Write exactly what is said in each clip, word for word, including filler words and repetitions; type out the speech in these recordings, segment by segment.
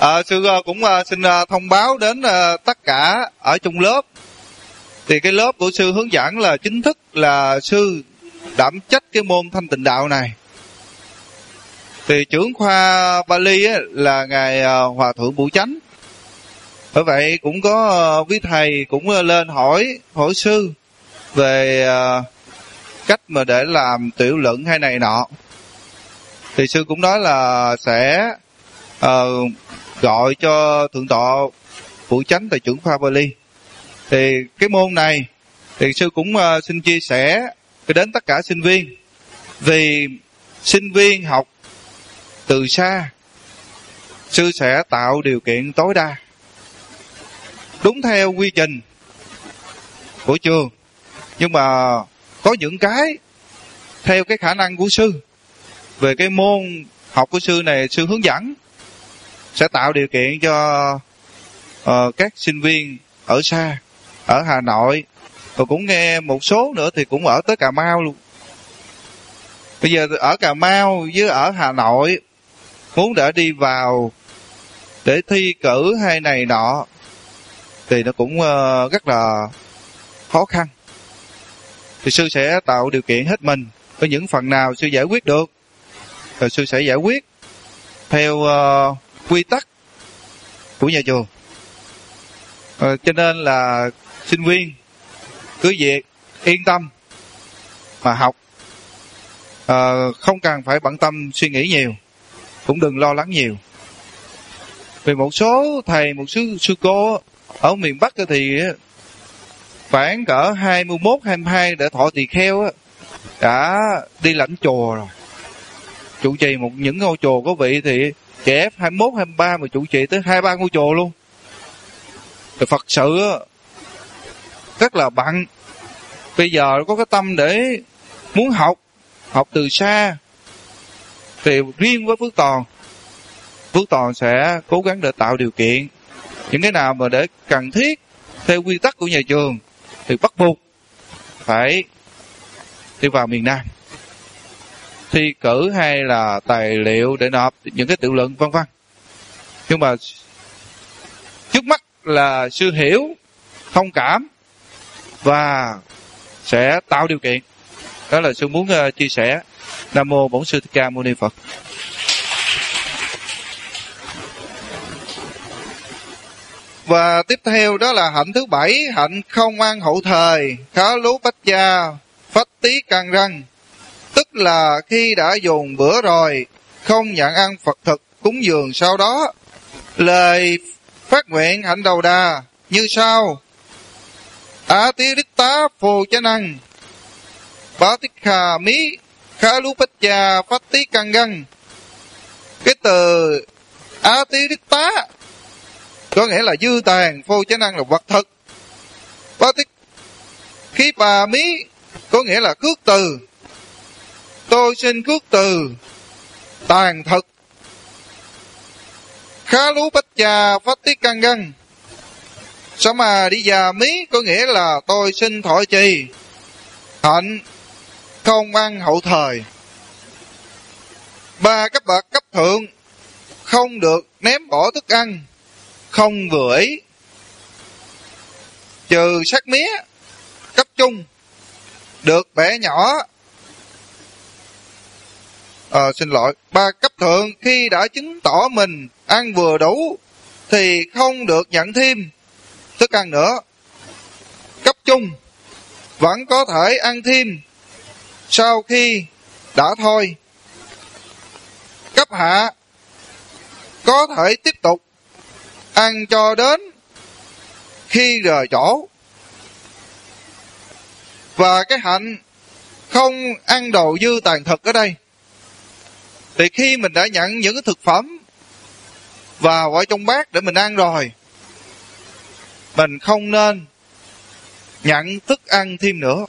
À, sư cũng uh, xin uh, thông báo đến uh, tất cả ở trong lớp. Thì cái lớp của sư hướng dẫn là chính thức là sư đảm trách cái môn thanh tịnh đạo này. Thì trưởng khoa Bali á, là ngài uh, Hòa thượng Bửu Chánh. Bởi vậy cũng có uh, quý thầy cũng uh, lên hỏi hỏi sư về uh, cách mà để làm tiểu luận hay này nọ. Thì sư cũng nói là sẽ uh, gọi cho thượng tọa Bửu Chánh tại trưởng khoa Bali. Thì cái môn này thì sư cũng uh, xin chia sẻ đến tất cả sinh viên. Vì sinh viên học từ xa, sư sẽ tạo điều kiện tối đa đúng theo quy trình của trường. Nhưng mà có những cái theo cái khả năng của sư, về cái môn học của sư này sư hướng dẫn, sẽ tạo điều kiện cho uh, các sinh viên ở xa, ở Hà Nội, rồi cũng nghe một số nữa thì cũng ở tới Cà Mau luôn. Bây giờ ở Cà Mau với ở Hà Nội muốn để đi vào để thi cử hay này nọ thì nó cũng uh, rất là khó khăn. Thì sư sẽ tạo điều kiện hết mình. Có những phần nào sư giải quyết được rồi sư sẽ giải quyết theo uh, quy tắc của nhà trường. uh, Cho nên là sinh viên cứ việc yên tâm mà học, uh, không cần phải bận tâm suy nghĩ nhiều, cũng đừng lo lắng nhiều. Vì một số thầy, một số sư cô ở miền Bắc thì khoảng cỡ hai mươi mốt, hai mươi hai để thọ tỳ kheo đã đi lãnh chùa rồi. Trụ trì một những ngôi chùa có vị thì trẻ hai mươi mốt, hai mươi ba mà trụ trì tới hai ba ngôi chùa luôn. Thì Phật sự rất là bận. Bây giờ có cái tâm để muốn học, học từ xa. Thì riêng với Phước Toàn, Phước Toàn sẽ cố gắng để tạo điều kiện. Những cái nào mà để cần thiết theo quy tắc của nhà trường thì bắt buộc phải đi vào miền Nam thi cử hay là tài liệu để nộp những cái tự luận vân vân. Nhưng mà trước mắt là sư hiểu, thông cảm và sẽ tạo điều kiện. Đó là sư muốn uh, chia sẻ. Nam mô Bổn Sư Thích Ca Mâu Ni Phật. Và tiếp theo đó là hạnh thứ bảy, hạnh không ăn hậu thời, khá lú bách gia, phách tí căng răng. Tức là khi đã dùng bữa rồi, không nhận ăn Phật thực cúng dường sau đó. Lời phát nguyện hạnh đầu đà như sau: Á tí đích tá phù chá năng, bá tích khà mí, khá lú bách gia, phách tí căng răng. Cái từ á tí đích tá có nghĩa là dư tàn, phô chá năng là vật thực. Bá tích khí bà mí có nghĩa là khước từ. Tôi xin khước từ tàn thực. Khá lú bách gia phát tiết căng găng. Sao mà đi già mí có nghĩa là tôi xin thọ trì hạnh không ăn hậu thời. Ba cấp bậc cấp thượng không được ném bỏ thức ăn, không vừa ý, trừ sát mía. Cấp trung được bẻ nhỏ. À, xin lỗi, ba cấp thượng khi đã chứng tỏ mình ăn vừa đủ thì không được nhận thêm thức ăn nữa. Cấp trung vẫn có thể ăn thêm sau khi đã thôi. Cấp hạ có thể tiếp tục ăn cho đến khi rời chỗ. Và cái hạnh không ăn đồ dư tàn thực ở đây thì khi mình đã nhận những cái thực phẩm vào ở trong bát để mình ăn rồi, mình không nên nhận thức ăn thêm nữa.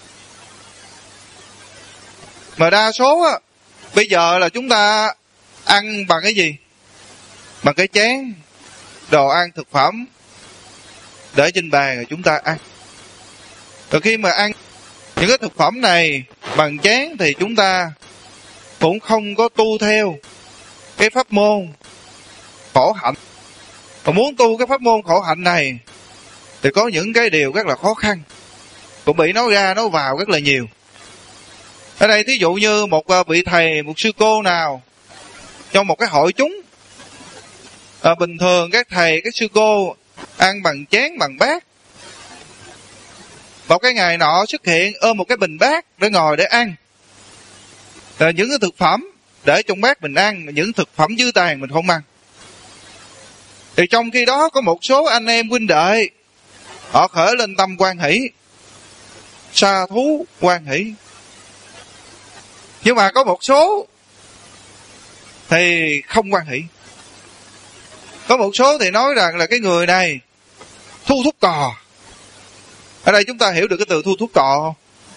Mà đa số á, bây giờ là chúng ta ăn bằng cái gì? Bằng cái chén, đồ ăn thực phẩm để trên bàn rồi chúng ta ăn. Rồi khi mà ăn những cái thực phẩm này bằng chén thì chúng ta cũng không có tu theo cái pháp môn khổ hạnh. Mà muốn tu cái pháp môn khổ hạnh này thì có những cái điều rất là khó khăn, cũng bị nói ra nói vào rất là nhiều. Ở đây thí dụ như một vị thầy, một sư cô nào trong một cái hội chúng, à, bình thường các thầy, các sư cô ăn bằng chén, bằng bát. Một cái ngày nọ xuất hiện ôm một cái bình bát để ngồi để ăn. À, những cái thực phẩm để trong bát mình ăn, những thực phẩm dư tàn mình không ăn. Thì trong khi đó có một số anh em huynh đệ họ khởi lên tâm hoan hỷ, sa thú hoan hỷ. Nhưng mà có một số thì không hoan hỷ. Có một số thì nói rằng là cái người này thu thúc cò. Ở đây chúng ta hiểu được cái từ thu thúc cò không?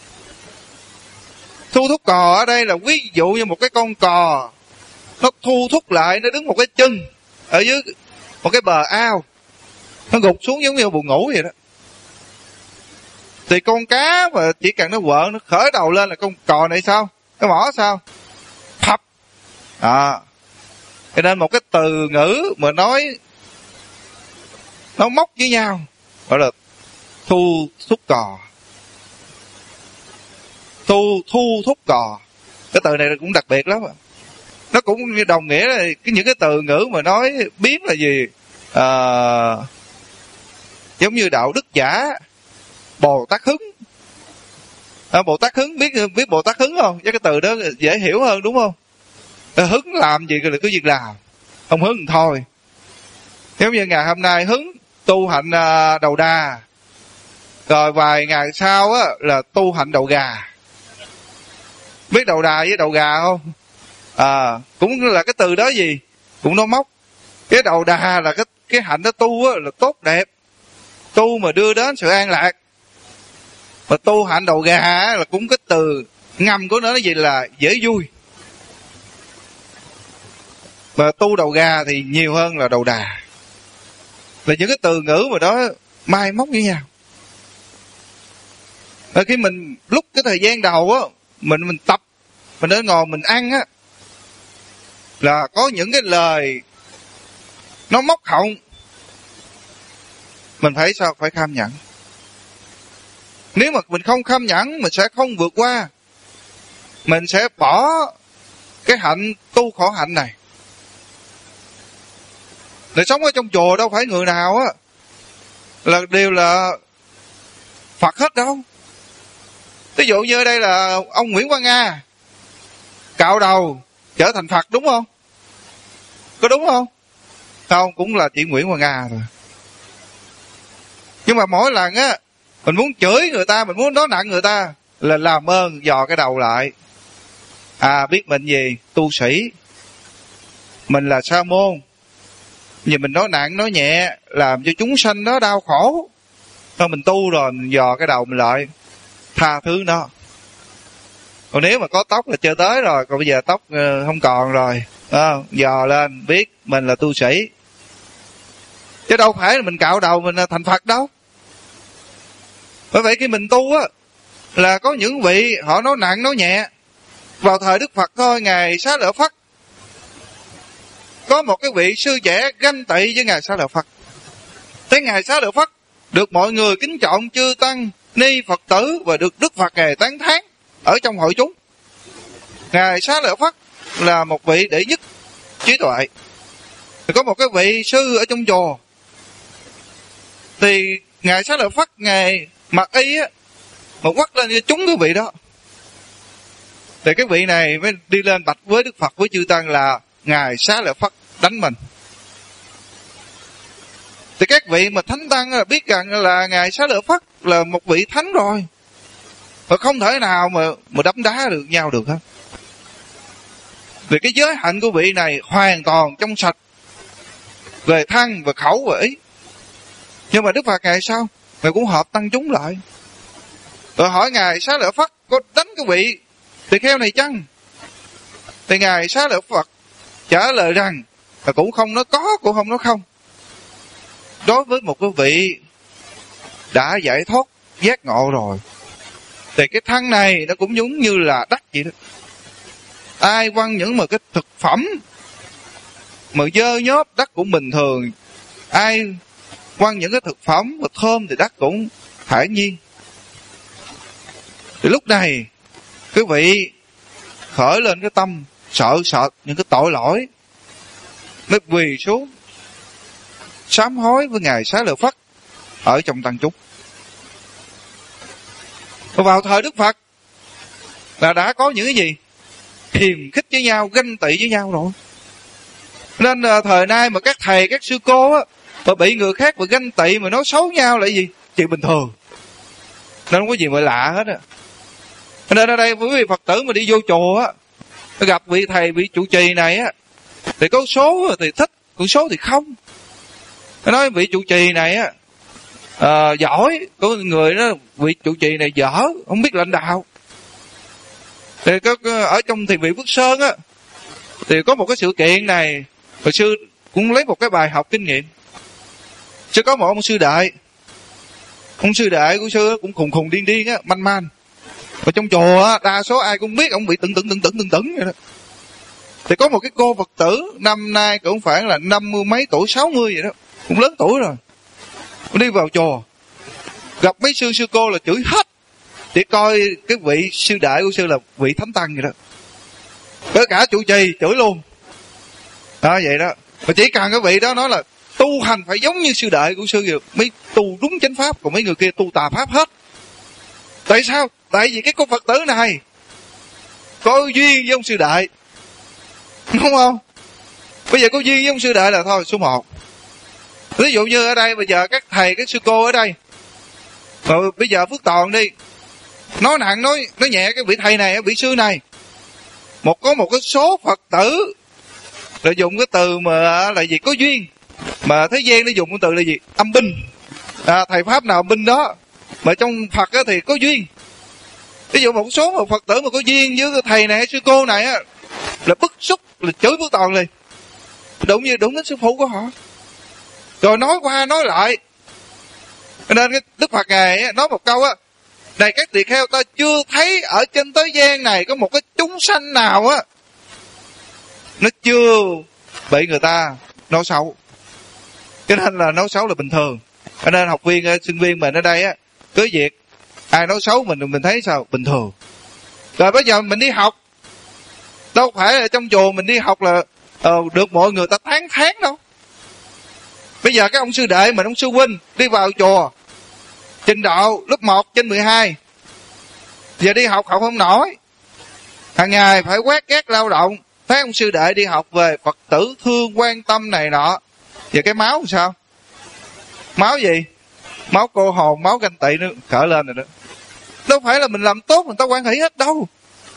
Thu thúc cò ở đây là ví dụ như một cái con cò, nó thu thúc lại, nó đứng một cái chân ở dưới một cái bờ ao, nó gục xuống giống như buồn ngủ vậy đó. Thì con cá mà chỉ cần nó quợ, nó khởi đầu lên là con cò này sao? Cái mỏ sao? Phập. À, cho nên một cái từ ngữ mà nói nó móc với nhau gọi là thu thúc cò. Thu thu thúc cò. Cái từ này cũng đặc biệt lắm. Nó cũng đồng nghĩa là cái những cái từ ngữ mà nói biến là gì? À, giống như đạo đức giả, Bồ Tát hứng. À, Bồ Tát hứng, biết biết Bồ Tát hứng không? Chắc cái từ đó dễ hiểu hơn đúng không? À, hứng làm gì là cứ việc làm, không hứng thì thôi. Giống như ngày hôm nay hứng tu hạnh à, đầu đà, rồi vài ngày sau á là tu hạnh đầu gà. Biết đầu đà với đầu gà không? À, cũng là cái từ đó gì cũng nó móc. Cái đầu đà là cái cái hạnh đó tu á là tốt đẹp, tu mà đưa đến sự an lạc. Mà tu hạnh đầu gà là cũng cái từ ngầm của nó là gì, là dễ vui. Mà tu đầu gà thì nhiều hơn là đầu đà. Là những cái từ ngữ mà đó mai móc với nhau. Và khi mình lúc cái thời gian đầu á, mình mình tập, mình đến ngồi mình ăn á, là có những cái lời nó móc họng, mình phải sao? Phải kham nhẫn. Nếu mà mình không kham nhẫn, mình sẽ không vượt qua, mình sẽ bỏ cái hạnh tu khổ hạnh này. Để sống ở trong chùa đâu phải người nào á là đều là Phật hết đâu. Ví dụ như ở đây là ông Nguyễn Quang Nga cạo đầu trở thành Phật đúng không? Có đúng không? Không, cũng là chỉ Nguyễn Quang Nga thôi. Nhưng mà mỗi lần á mình muốn chửi người ta, mình muốn nói nặng người ta là làm ơn dò cái đầu lại. À, biết mình gì? Tu sĩ. Mình là sa môn. Vì mình nói nặng nói nhẹ làm cho chúng sanh nó đau khổ. Thôi mình tu rồi mình dò cái đầu mình lại, tha thứ nó. Còn nếu mà có tóc là chơi tới rồi, còn bây giờ tóc không còn rồi, à, dò lên biết mình là tu sĩ. Chứ đâu phải là mình cạo đầu mình thành Phật đâu. Bởi vậy khi mình tu á là có những vị họ nói nặng nói nhẹ. Vào thời Đức Phật thôi, Ngài Xá Lợi Phất, có một cái vị sư trẻ ganh tị với Ngài Xá Lợi Phất. Thế Ngài Xá Lợi Phất được mọi người kính trọng chư tăng ni Phật tử và được Đức Phật Ngài tán thán ở trong hội chúng. Ngài Xá Lợi Phất là một vị đệ nhất trí tuệ. Có một cái vị sư ở trong chùa, thì Ngài Xá Lợi Phất Ngài mặc y á mà quắt lên cho trúng cái vị đó. Thì cái vị này mới đi lên bạch với Đức Phật với chư tăng là Ngài Xá Lợi Phất đánh mình. Thì các vị mà thánh tăng là biết rằng là Ngài Xá Lợi Phất là một vị thánh rồi, và không thể nào mà mà đấm đá được nhau được hết. Vì cái giới hạnh của vị này hoàn toàn trong sạch về thân và khẩu và ý. Nhưng mà Đức Phật Ngài sao? Ngài cũng hợp tăng chúng lại, rồi hỏi Ngài Xá Lợi Phất có đánh cái vị tỳ kheo này chăng? Thì Ngài Xá Lợi Phất trả lời rằng là cũng không nói có, cũng không nói không. Đối với một cái vị đã giải thoát giác ngộ rồi, thì cái thân này nó cũng giống như là đất vậy đó. Ai quăng những mà cái thực phẩm mà dơ nhớp đất cũng bình thường. Ai quăng những cái thực phẩm mà thơm thì đất cũng thản nhiên. Thì lúc này quý vị khởi lên cái tâm sợ sợ những cái tội lỗi, mới quỳ xuống sám hối với ngài Xá Lợi Phất ở trong tăng chúng. Và vào thời Đức Phật là đã có những cái gì hiềm khích với nhau, ganh tị với nhau rồi. Nên là thời nay mà các thầy các sư cô á mà bị người khác mà ganh tị mà nói xấu nhau là gì? Chuyện bình thường, nên không có gì mà lạ hết á. Nên ở đây quý vị Phật tử mà đi vô chùa á, gặp vị thầy vị trụ trì này á, thì có số thì thích, có số thì không. Nói vị trụ trì này á à, giỏi, có người đó vị trụ trì này dở, không biết lãnh đạo. Thì có, ở trong thiền viện Phước Sơn á, thì có một cái sự kiện này, hồi sư cũng lấy một cái bài học kinh nghiệm. Sư có một ông sư đại, ông sư đại của sư cũng khùng khùng điên điên á, manh man. Ở trong chùa á, đa số ai cũng biết ông bị tưng tưng tưng tưng tưng tưng vậy đó. Thì có một cái cô Phật tử năm nay cũng phải là năm mươi mấy tuổi, sáu mươi vậy đó, cũng lớn tuổi rồi, đi vào chùa gặp mấy sư sư cô là chửi hết, để coi cái vị sư đại của sư là vị thánh tăng vậy đó, tất cả trụ trì chửi luôn đó, vậy đó. Mà chỉ cần cái vị đó nói là tu hành phải giống như sư đại của sư vậy, mới tu đúng chánh pháp, còn mấy người kia tu tà pháp hết. Tại sao? Tại vì cái cô Phật tử này có duyên với ông sư đại, đúng không? Bây giờ có duyên với ông sư đại là thôi số một. Ví dụ như ở đây bây giờ các thầy các sư cô ở đây, rồi bây giờ Phước Toàn đi, nói nặng nói nói nhẹ cái vị thầy này, vị sư này, một có một cái số Phật tử là dùng cái từ mà là gì có duyên, mà thế gian nó dùng cái từ là gì âm binh, à, thầy pháp nào âm binh đó, mà trong Phật á thì có duyên. Ví dụ một số một Phật tử mà có duyên với cái thầy này sư cô này á, là bức xúc là chửi Phước Toàn liền, đúng như đúng đến sư phụ của họ, rồi nói qua nói lại. Nên cái Đức Phật ngài nói một câu á, này các tỳ kheo, ta chưa thấy ở trên thế gian này có một cái chúng sanh nào á nó chưa bị người ta nói xấu. Cho nên là nói xấu là bình thường. Cho nên học viên sinh viên mình ở đây á, cứ việc ai nói xấu mình mình thấy sao bình thường. Rồi bây giờ mình đi học, đâu phải là trong chùa mình đi học là uh, được mọi người ta tán thán đâu. Bây giờ cái ông sư đệ mình, ông sư huynh đi vào chùa trình độ lớp một trên mười hai, giờ đi học học không nổi, hàng ngày phải quét gác lao động. Thấy ông sư đệ đi học về Phật tử thương quan tâm này nọ, giờ cái máu làm sao? Máu gì? Máu cô hồn, máu ganh tị nó khởi lên rồi đó. Đâu phải là mình làm tốt mình ta quan hỷ hết đâu.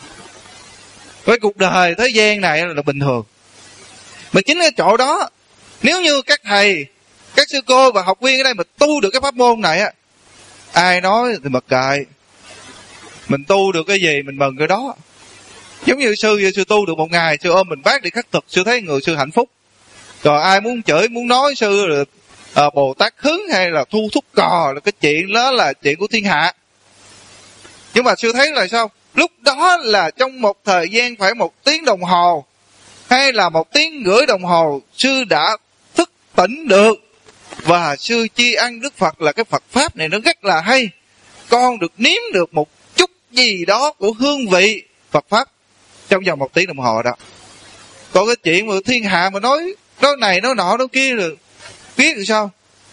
Cái cuộc đời thế gian này là bình thường. Mà chính cái chỗ đó, nếu như các thầy các sư cô và học viên ở đây mà tu được cái pháp môn này á, ai nói thì mặc kệ, mình tu được cái gì mình mừng cái đó. Giống như sư sư tu được một ngày, sư ôm mình bác đi khắc thực, sư thấy người sư hạnh phúc. Rồi ai muốn chửi muốn nói sư là à, Bồ Tát hứng hay là thu thúc cò là cái chuyện đó là chuyện của thiên hạ. Nhưng mà sư thấy là sao? Lúc đó là trong một thời gian phải một tiếng đồng hồ hay là một tiếng rưỡi đồng hồ, sư đã thức tỉnh được và sư tri ân Đức Phật là cái Phật pháp này nó rất là hay, con được nếm được một chút gì đó của hương vị Phật pháp trong vòng một tiếng đồng hồ đó. Còn cái chuyện mà thiên hạ mà nói nói này nói nọ nói kia rồi biết làm sao,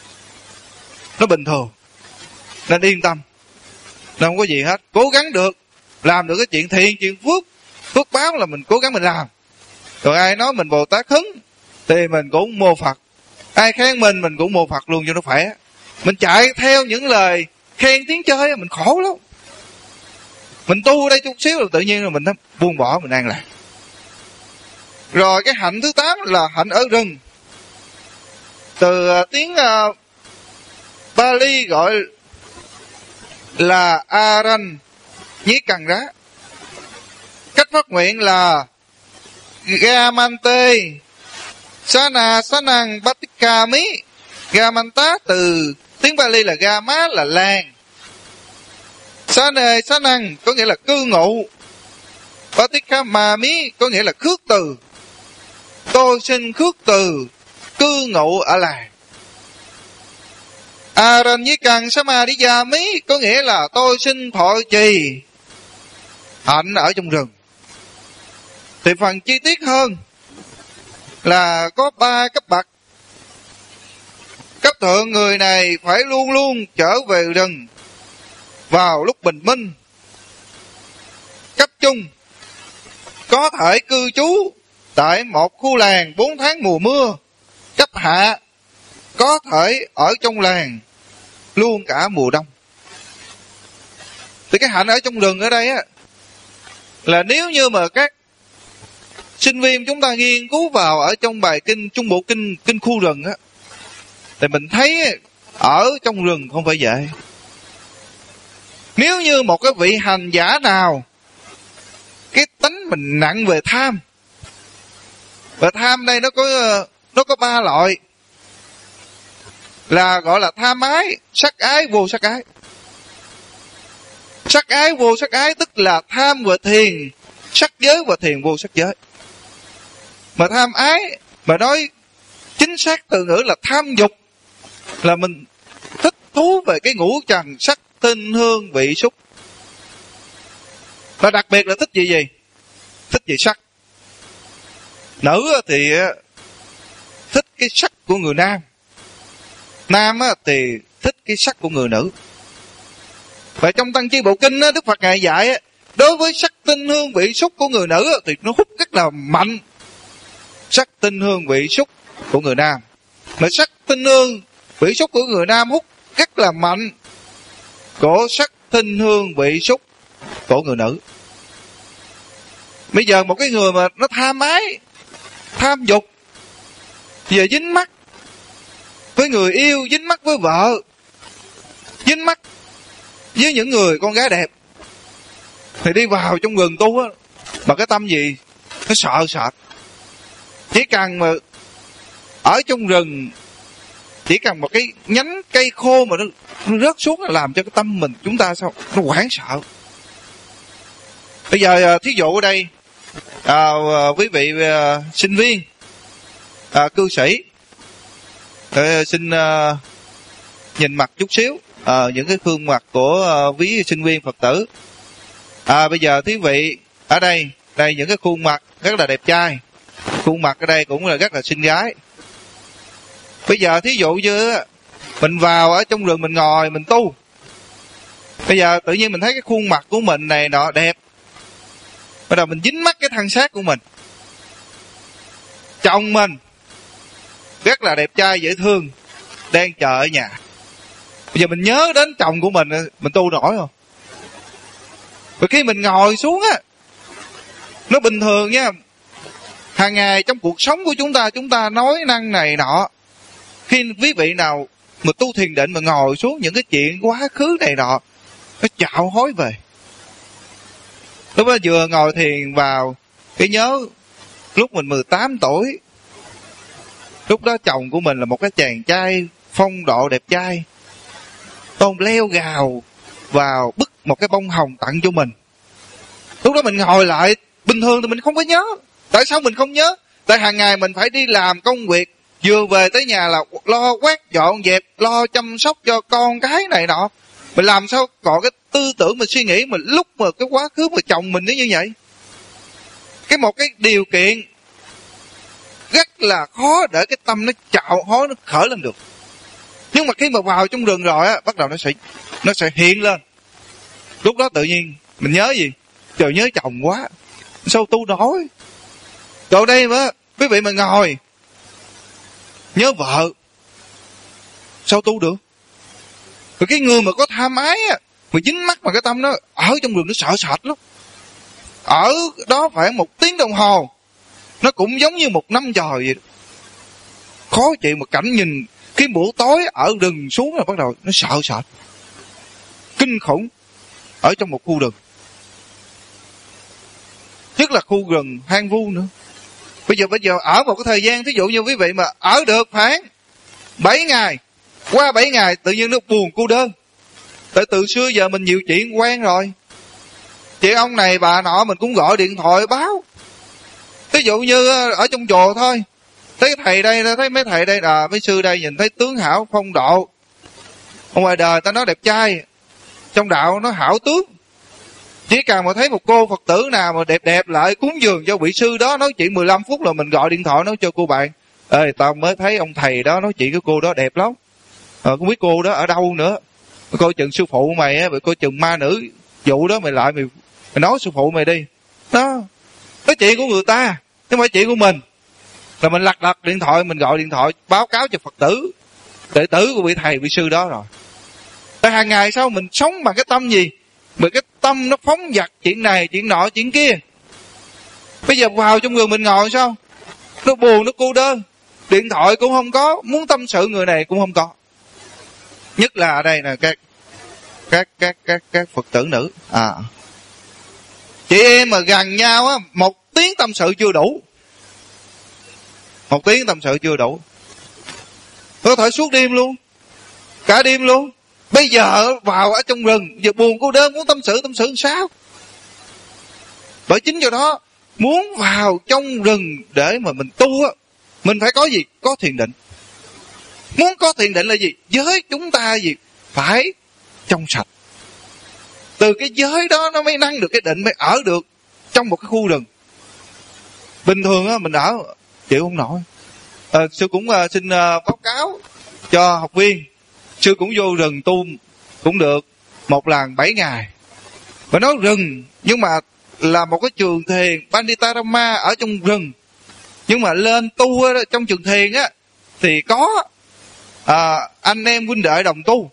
nó bình thường. Nên yên tâm, nó không có gì hết. Cố gắng được làm được cái chuyện thiện chuyện phước, phước báo là mình cố gắng mình làm. Rồi ai nói mình Bồ Tát hứng thì mình cũng mô Phật, ai khen mình mình cũng mô Phật luôn cho nó khỏe. Mình chạy theo những lời khen tiếng chơi mình khổ lắm. Mình tu ở đây chút xíu rồi tự nhiên là mình nó buông bỏ, mình an lạc. Rồi cái hạnh thứ tám là hạnh ở rừng. Từ uh, tiếng uh, Bali gọi là Aran nhí cần rá. Cách phát nguyện là Gamante Sana Sanang Batikami. Gamanta từ tiếng Bali là Gama là làng, Sane Sanang có nghĩa là cư ngụ, Batikami có nghĩa là khước từ. tôi xin khước từ cư ngụ ở làng. Aranyikang Samadhiyami có nghĩa là tôi xin thọ trì hạnh ở trong rừng. Thì phần chi tiết hơn là có ba cấp bậc. Cấp thượng, người này phải luôn luôn trở về rừng vào lúc bình minh. Cấp trung, có thể cư trú tại một khu làng bốn tháng mùa mưa. Cấp hạ, có thể ở trong làng luôn cả mùa đông. Thì cái hạnh ở trong rừng ở đây á, là nếu như mà các sinh viên chúng ta nghiên cứu vào ở trong bài kinh Trung Bộ Kinh Kinh Khu Rừng á, thì mình thấy ở trong rừng không phải vậy. Nếu như một cái vị hành giả nào cái tánh mình nặng về tham, và tham đây nó có nó có ba loại, là gọi là tham ái, sắc ái, vô sắc ái. Sắc ái, vô sắc ái tức là tham về thiền sắc giới và thiền vô sắc giới. Mà tham ái, mà nói chính xác từ ngữ là tham dục, là mình thích thú về cái ngũ trần sắc tinh hương vị xúc. Và đặc biệt là thích gì gì? Thích gì sắc. Nữ thì thích cái sắc của người nam, nam thì thích cái sắc của người nữ. Và trong Tăng Chi Bộ Kinh Đức Phật Ngài dạy, đối với sắc tinh hương vị xúc của người nữ thì nó hút rất là mạnh sắc tinh hương vị xúc của người nam, mà sắc tinh hương vị xúc của người nam hút rất là mạnh của sắc tinh hương vị xúc của người nữ. Bây giờ một cái người mà nó tham ái, tham dục, về dính mắc với người yêu, dính mắc với vợ, dính mắc với những người con gái đẹp, thì đi vào trong rừng tu á, mà cái tâm gì nó sợ sệt. Chỉ cần mà ở trong rừng, chỉ cần một cái nhánh cây khô mà nó, nó rớt xuống là làm cho cái tâm mình chúng ta sao nó hoảng sợ. Bây giờ thí dụ ở đây à, quý vị à, sinh viên, à, cư sĩ, à, xin à, nhìn mặt chút xíu, à, những cái khuôn mặt của à, quý sinh viên Phật tử. À, bây giờ quý vị ở đây, đây những cái khuôn mặt rất là đẹp trai, khuôn mặt ở đây cũng là rất là xinh gái. Bây giờ thí dụ như mình vào ở trong rừng mình ngồi mình tu, bây giờ tự nhiên mình thấy cái khuôn mặt của mình này nọ đẹp, bắt đầu mình dính mắc cái thân xác của mình. Chồng mình rất là đẹp trai dễ thương, đang chờ ở nhà. Bây giờ mình nhớ đến chồng của mình, mình tu nổi không? Và khi mình ngồi xuống á, nó bình thường nha, hàng ngày trong cuộc sống của chúng ta, chúng ta nói năng này nọ. Khi quý vị nào mà tu thiền định mà ngồi xuống, những cái chuyện quá khứ này nọ nó chạo hối về. Lúc đó vừa ngồi thiền vào, cái nhớ lúc mình mười tám tuổi, lúc đó chồng của mình là một cái chàng trai phong độ đẹp trai, tôn leo gào vào bức một cái bông hồng tặng cho mình. Lúc đó mình ngồi lại, bình thường thì mình không có nhớ. Tại sao mình không nhớ? Tại hàng ngày mình phải đi làm công việc, vừa về tới nhà là lo quét dọn dẹp, lo chăm sóc cho con cái này nọ. Mình làm sao còn cái tư tưởng mình suy nghĩ mình lúc mà cái quá khứ mà chồng mình như vậy. Cái một cái điều kiện rất là khó để cái tâm nó chạo hối, nó khởi lên được. Nhưng mà khi mà vào trong rừng rồi á, bắt đầu nó sẽ nó sẽ hiện lên. Lúc đó tự nhiên mình nhớ gì? Trời, nhớ chồng quá, sao tu nổi. Rồi đây mà quý vị mà ngồi nhớ vợ, sao tu được? Rồi cái người mà có tham ái á, mà dính mắc mà cái tâm nó ở trong rừng nó sợ sệt lắm. Ở đó khoảng một tiếng đồng hồ, nó cũng giống như một năm trời vậy đó. Khó chịu, một cảnh nhìn cái buổi tối ở rừng xuống là bắt đầu nó sợ sệt, kinh khủng ở trong một khu rừng, nhất là khu rừng hoang vu nữa. Bây giờ bây giờ ở một cái thời gian, thí dụ như quý vị mà ở được khoảng bảy ngày, qua bảy ngày tự nhiên nó buồn cô đơn. Tại từ xưa giờ mình nhiều chuyện quen rồi, chị ông này bà nọ mình cũng gọi điện thoại báo. Ví dụ như ở trong chùa thôi, thấy thầy đây, thấy mấy thầy đây, à mấy sư đây nhìn thấy tướng hảo phong độ. Ở ngoài đời ta nói đẹp trai, trong đạo nó hảo tướng. Chỉ cần mà thấy một cô Phật tử nào mà đẹp đẹp lại cúng dường cho vị sư đó, nói chuyện mười lăm phút là mình gọi điện thoại nói cho cô bạn: ê, tao mới thấy ông thầy đó nói chuyện với cô đó đẹp lắm. Ờ, không biết cô đó ở đâu nữa. Coi chừng sư phụ mày á, coi chừng ma nữ vụ đó mày lại mày, mày nói sư phụ mày đi. Đó, nói chuyện của người ta, chứ không phải chuyện của mình. Là mình lật lật điện thoại, mình gọi điện thoại báo cáo cho Phật tử, đệ tử của vị thầy, vị sư đó rồi. Tại hàng ngày sao mình sống bằng cái tâm gì? Bởi cái tâm nó phóng dật chuyện này, chuyện nọ, chuyện kia. Bây giờ vào trong rừng mình ngồi sao? Nó buồn, nó cô đơn. Điện thoại cũng không có, muốn tâm sự người này cũng không có. Nhất là ở đây là các các các các các Phật tử nữ. À, chị em mà gần nhau á, một tiếng tâm sự chưa đủ. Một tiếng tâm sự chưa đủ. Có thể suốt đêm luôn, cả đêm luôn. Bây giờ vào ở trong rừng, giờ buồn cô đơn muốn tâm sự, tâm sự làm sao? Bởi chính do đó, muốn vào trong rừng để mà mình tu á, mình phải có gì? Có thiền định. Muốn có thiền định là gì? Giới chúng ta gì? Phải trong sạch. Từ cái giới đó nó mới năng được cái định, mới ở được trong một cái khu rừng. Bình thường á, mình ở chịu không nổi. À, sư cũng uh, xin uh, báo cáo cho học viên. Sư cũng vô rừng tu cũng được một lần bảy ngày. Và nói rừng, nhưng mà là một cái trường thiền Panditarama ở trong rừng. Nhưng mà lên tu ở trong trường thiền á, thì có à, anh em huynh đệ đồng tu.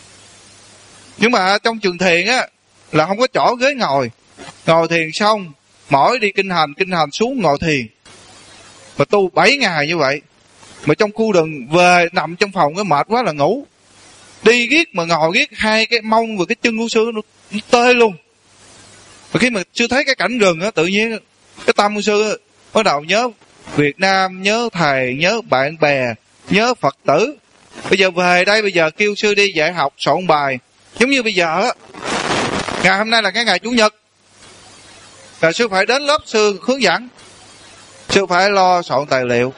Nhưng mà trong trường thiền á, là không có chỗ ghế ngồi. Ngồi thiền xong, mỗi đi kinh hành, kinh hành xuống ngồi thiền. Mà tu bảy ngày như vậy. Mà trong khu rừng về nằm trong phòng cái mệt quá là ngủ. Đi giết mà ngồi giết hai cái mông và cái chân của sư nó, nó tê luôn. Và khi mà sư thấy cái cảnh rừng á, tự nhiên cái tâm của sư bắt đầu nhớ Việt Nam, nhớ thầy, nhớ bạn bè, nhớ Phật tử. Bây giờ về đây, bây giờ kêu sư đi dạy học, soạn bài. Giống như bây giờ á, ngày hôm nay là cái ngày Chủ nhật, là sư phải đến lớp sư hướng dẫn, sư phải lo soạn tài liệu.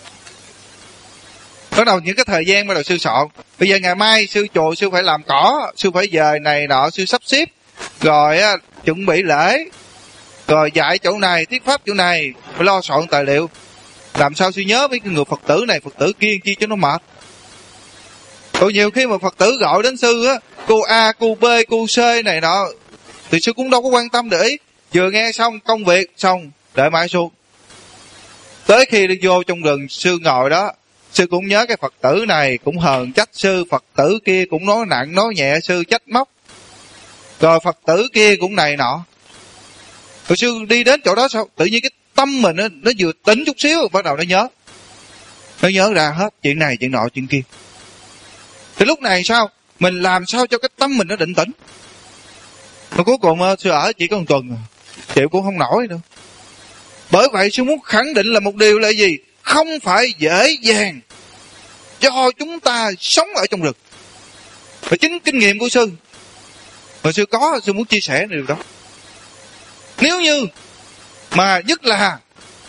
Bắt đầu những cái thời gian bắt đầu sư soạn. Bây giờ ngày mai sư chùa sư phải làm cỏ, sư phải về này nọ, sư sắp xếp. Rồi á, chuẩn bị lễ, rồi dạy chỗ này, thuyết pháp chỗ này, phải lo soạn tài liệu. Làm sao sư nhớ với cái người Phật tử này, Phật tử kia chi cho nó mệt. Còn nhiều khi mà Phật tử gọi đến sư á, cô A, cô B, cô C này nọ, thì sư cũng đâu có quan tâm để ý. Vừa nghe xong công việc xong, đợi mai xuống. Tới khi đi vô trong rừng, sư ngồi đó, sư cũng nhớ cái Phật tử này cũng hờn trách sư, Phật tử kia cũng nói nặng nói nhẹ sư, trách móc. Rồi Phật tử kia cũng này nọ. Rồi sư đi đến chỗ đó sao? Tự nhiên cái tâm mình nó, nó vừa tỉnh chút xíu, bắt đầu nó nhớ. Nó nhớ ra hết chuyện này, chuyện nọ, chuyện kia. Thì lúc này sao? Mình làm sao cho cái tâm mình nó định tĩnh. Mà cuối cùng sư ở chỉ có một tuần à, chịu cũng không nổi nữa. Bởi vậy sư muốn khẳng định là một điều là gì? Không phải dễ dàng do chúng ta sống ở trong rừng. Và chính kinh nghiệm của sư mà sư có, sư muốn chia sẻ điều đó. Nếu như mà nhất là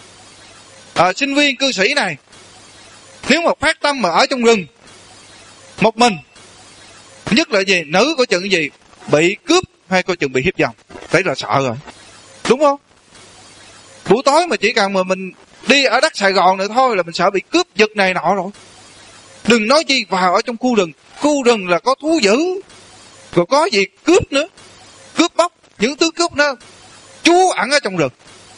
à, sinh viên cư sĩ này, nếu mà phát tâm mà ở trong rừng một mình, nhất là gì? Nữ có chừng gì? Bị cướp hay có chừng bị hiếp dâm. Đấy là sợ rồi. Đúng không? Buổi tối mà chỉ cần mà mình đi ở đất Sài Gòn này thôi là mình sợ bị cướp giật này nọ rồi. Đừng nói chi vào ở trong khu rừng. Khu rừng là có thú dữ, rồi có gì cướp nữa, cướp bóc. Những thứ cướp đó trú ẩn ở trong rừng.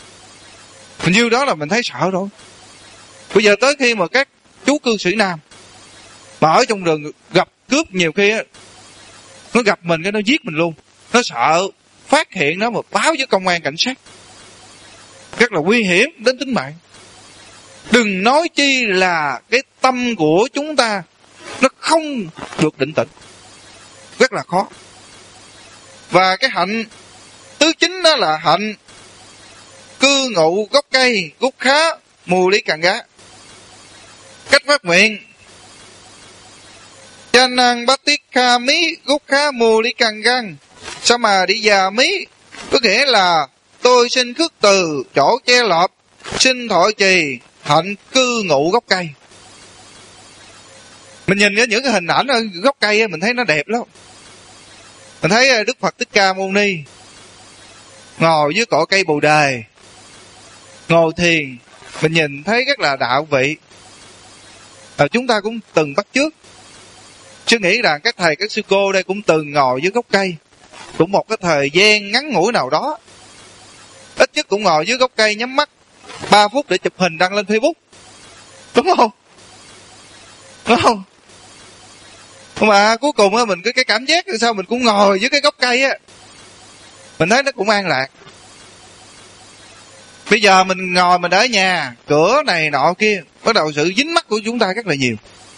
Như đó là mình thấy sợ rồi. Bây giờ tới khi mà các chú cư sĩ nam mà ở trong rừng gặp cướp, nhiều khi á, nó gặp mình cái nó giết mình luôn. Nó sợ phát hiện nó mà báo với công an cảnh sát, rất là nguy hiểm đến tính mạng. Đừng nói chi là cái tâm của chúng ta nó không được định tĩnh, rất là khó. Và cái hạnh thứ chín đó là hạnh cư ngụ gốc cây gốc khá mù lý càng gá. Cách phát nguyện Chanang Batika Mí gốc khá mù lý càng găng Sama đi già mí, có nghĩa là tôi xin khước từ chỗ che lọp sinh thọ trì, hạnh cư ngụ gốc cây. Mình nhìn những cái hình ảnh ở gốc cây mình thấy nó đẹp lắm. Mình thấy Đức Phật Thích Ca Mâu Ni ngồi dưới cội cây Bồ Đề, ngồi thiền, mình nhìn thấy rất là đạo vị. À, chúng ta cũng từng bắt chước. Chứ nghĩ rằng các thầy các sư cô đây cũng từng ngồi dưới gốc cây, cũng một cái thời gian ngắn ngủi nào đó, ít nhất cũng ngồi dưới gốc cây nhắm mắt ba phút để chụp hình đăng lên Facebook, đúng không? Đúng không? Mà cuối cùng á, mình cứ cái cảm giác sao mình cũng ngồi dưới cái gốc cây á, mình thấy nó cũng an lạc. Bây giờ mình ngồi mình ở nhà, cửa này nọ kia, bắt đầu sự dính mắc của chúng ta rất là nhiều.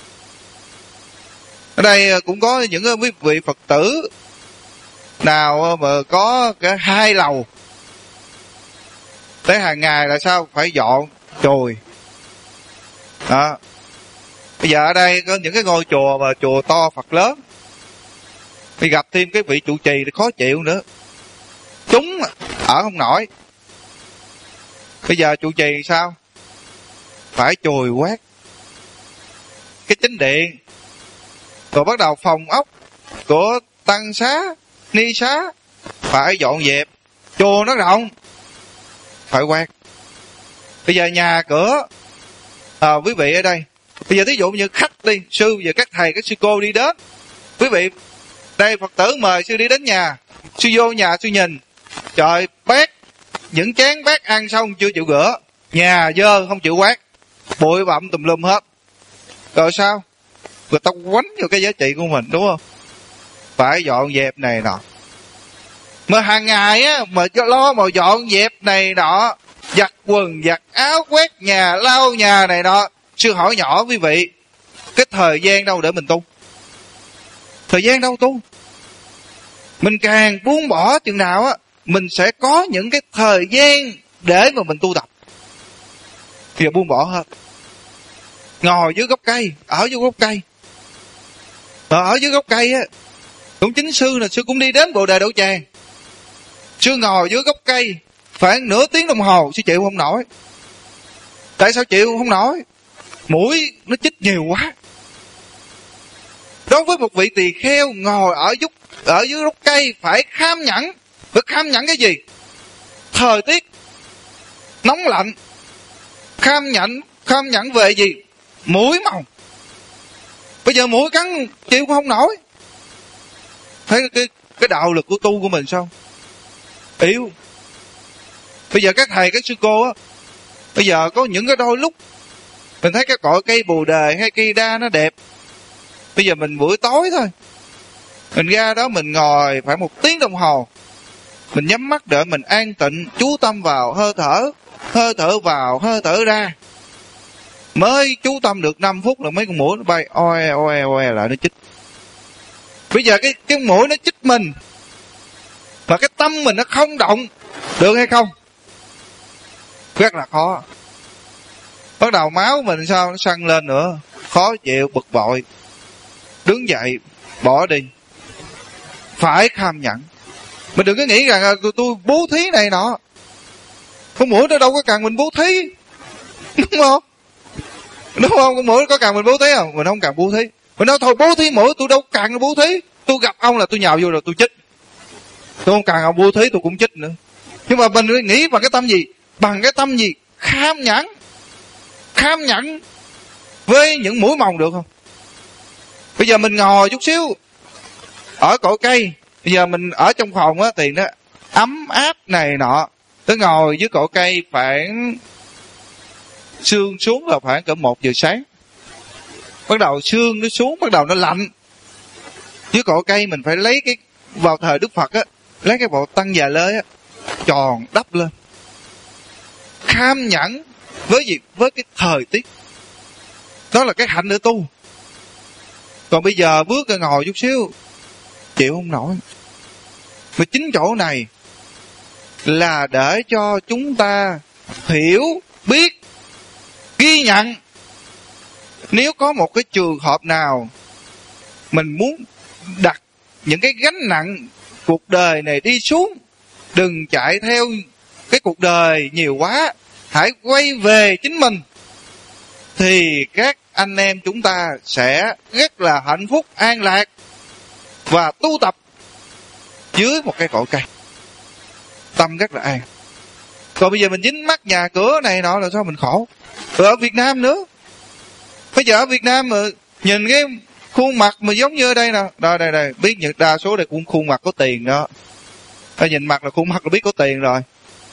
Ở đây cũng có những quý vị Phật tử nào mà có cái hai lầu, tới hàng ngày là sao phải dọn chùi đó. Bây giờ ở đây có những cái ngôi chùa mà chùa to Phật lớn, thì gặp thêm cái vị trụ trì thì khó chịu nữa, chúng ở không nổi. Bây giờ trụ trì sao phải chùi quét cái chính điện, rồi bắt đầu phòng ốc của tăng xá ni xá phải dọn dẹp. Chùa nó rộng phải quét. Bây giờ nhà cửa à, quý vị ở đây, bây giờ thí dụ như khách đi, sư và các thầy các sư cô đi đến, quý vị đây Phật tử mời sư đi đến nhà, sư vô nhà sư nhìn, trời, bát những chén bát ăn xong chưa chịu rửa, nhà dơ không chịu quét, bụi bặm tùm lum hết, rồi sao người ta quánh vào cái giá trị của mình, đúng không? Phải dọn dẹp này nọ. Mà hàng ngày á mà lo mà dọn dẹp này nọ, giặt quần giặt áo, quét nhà lau nhà này nọ, sư hỏi nhỏ quý vị, cái thời gian đâu để mình tu? Thời gian đâu tu? Mình càng buông bỏ chừng nào á, mình sẽ có những cái thời gian để mà mình tu tập. Thì buông bỏ hết. Ngồi dưới gốc cây, ở dưới gốc cây. Mà ở dưới gốc cây á, cũng chính sư là sư cũng đi đến Bồ Đề Đậu Tràng. Sư ngồi dưới gốc cây khoảng nửa tiếng đồng hồ, sư chịu không nổi. Tại sao chịu không nổi? Mũi nó chích nhiều quá. Đối với một vị tỳ kheo ngồi ở dưới, ở dưới gốc cây phải kham nhẫn. Phải kham nhẫn cái gì? Thời tiết nóng lạnh. Kham nhẫn, kham nhẫn về gì? Mũi màu. Bây giờ mũi cắn chịu cũng không nổi. Thấy cái, cái đạo lực của tu của mình sao? Yếu. Bây giờ các thầy các sư cô á, bây giờ có những cái đôi lúc mình thấy cái cội cây Bồ Đề hay cây đa nó đẹp. Bây giờ mình buổi tối thôi, mình ra đó mình ngồi phải một tiếng đồng hồ, mình nhắm mắt để mình an tịnh, chú tâm vào hơi thở, hơi thở vào, hơi thở ra. Mới chú tâm được năm phút là mấy con muỗi nó bay oe oe oe lại nó chích. Bây giờ cái cái muỗi nó chích mình mà cái tâm mình nó không động được hay không? Rất là khó. Bắt đầu máu mình sao nó săn lên nữa, khó chịu, bực bội. Đứng dậy bỏ đi. Phải kham nhẫn. Mình đừng có nghĩ rằng là tôi bố thí này nọ. Con muỗi nó đâu có cần mình bố thí, đúng không? Đúng không? Con muỗi có cần mình bố thí không? Mình không cần bố thí. Mình nói thôi bố thí muỗi tôi đâu cần bố thí. Tôi gặp ông là tôi nhào vô rồi tôi chích. Tôi không cần ông bố thí tôi cũng chích nữa. Nhưng mà mình nghĩ bằng cái tâm gì? Bằng cái tâm gì? Kham nhẫn. Kham nhẫn với những mũi mồng được không? Bây giờ mình ngồi chút xíu ở cội cây, bây giờ mình ở trong phòng á thì nó ấm áp này nọ, tới ngồi dưới cội cây khoảng sương xuống là khoảng cỡ một giờ sáng, bắt đầu sương nó xuống, bắt đầu nó lạnh. Dưới cội cây mình phải lấy cái, vào thời Đức Phật á, lấy cái bộ tăng già lê á tròn đắp lên, kham nhẫn với gì? Với cái thời tiết. Đó là cái hạnh để tu. Còn bây giờ bước ra ngồi chút xíu chịu không nổi. Mà chính chỗ này là để cho chúng ta hiểu, biết, ghi nhận. Nếu có một cái trường hợp nào mình muốn đặt những cái gánh nặng cuộc đời này đi xuống, đừng chạy theo cái cuộc đời nhiều quá, hãy quay về chính mình, thì các anh em chúng ta sẽ rất là hạnh phúc, an lạc và tu tập dưới một cái cội cây, tâm rất là an. Còn bây giờ mình dính mắc nhà cửa này nọ là sao mình khổ. Rồi ở Việt Nam nữa, bây giờ ở Việt Nam mà nhìn cái khuôn mặt mà giống như ở đây nè, đây đây đây, biết những đa số đây cũng khuôn mặt có tiền đó. Ta nhìn mặt là khuôn mặt là biết có tiền rồi.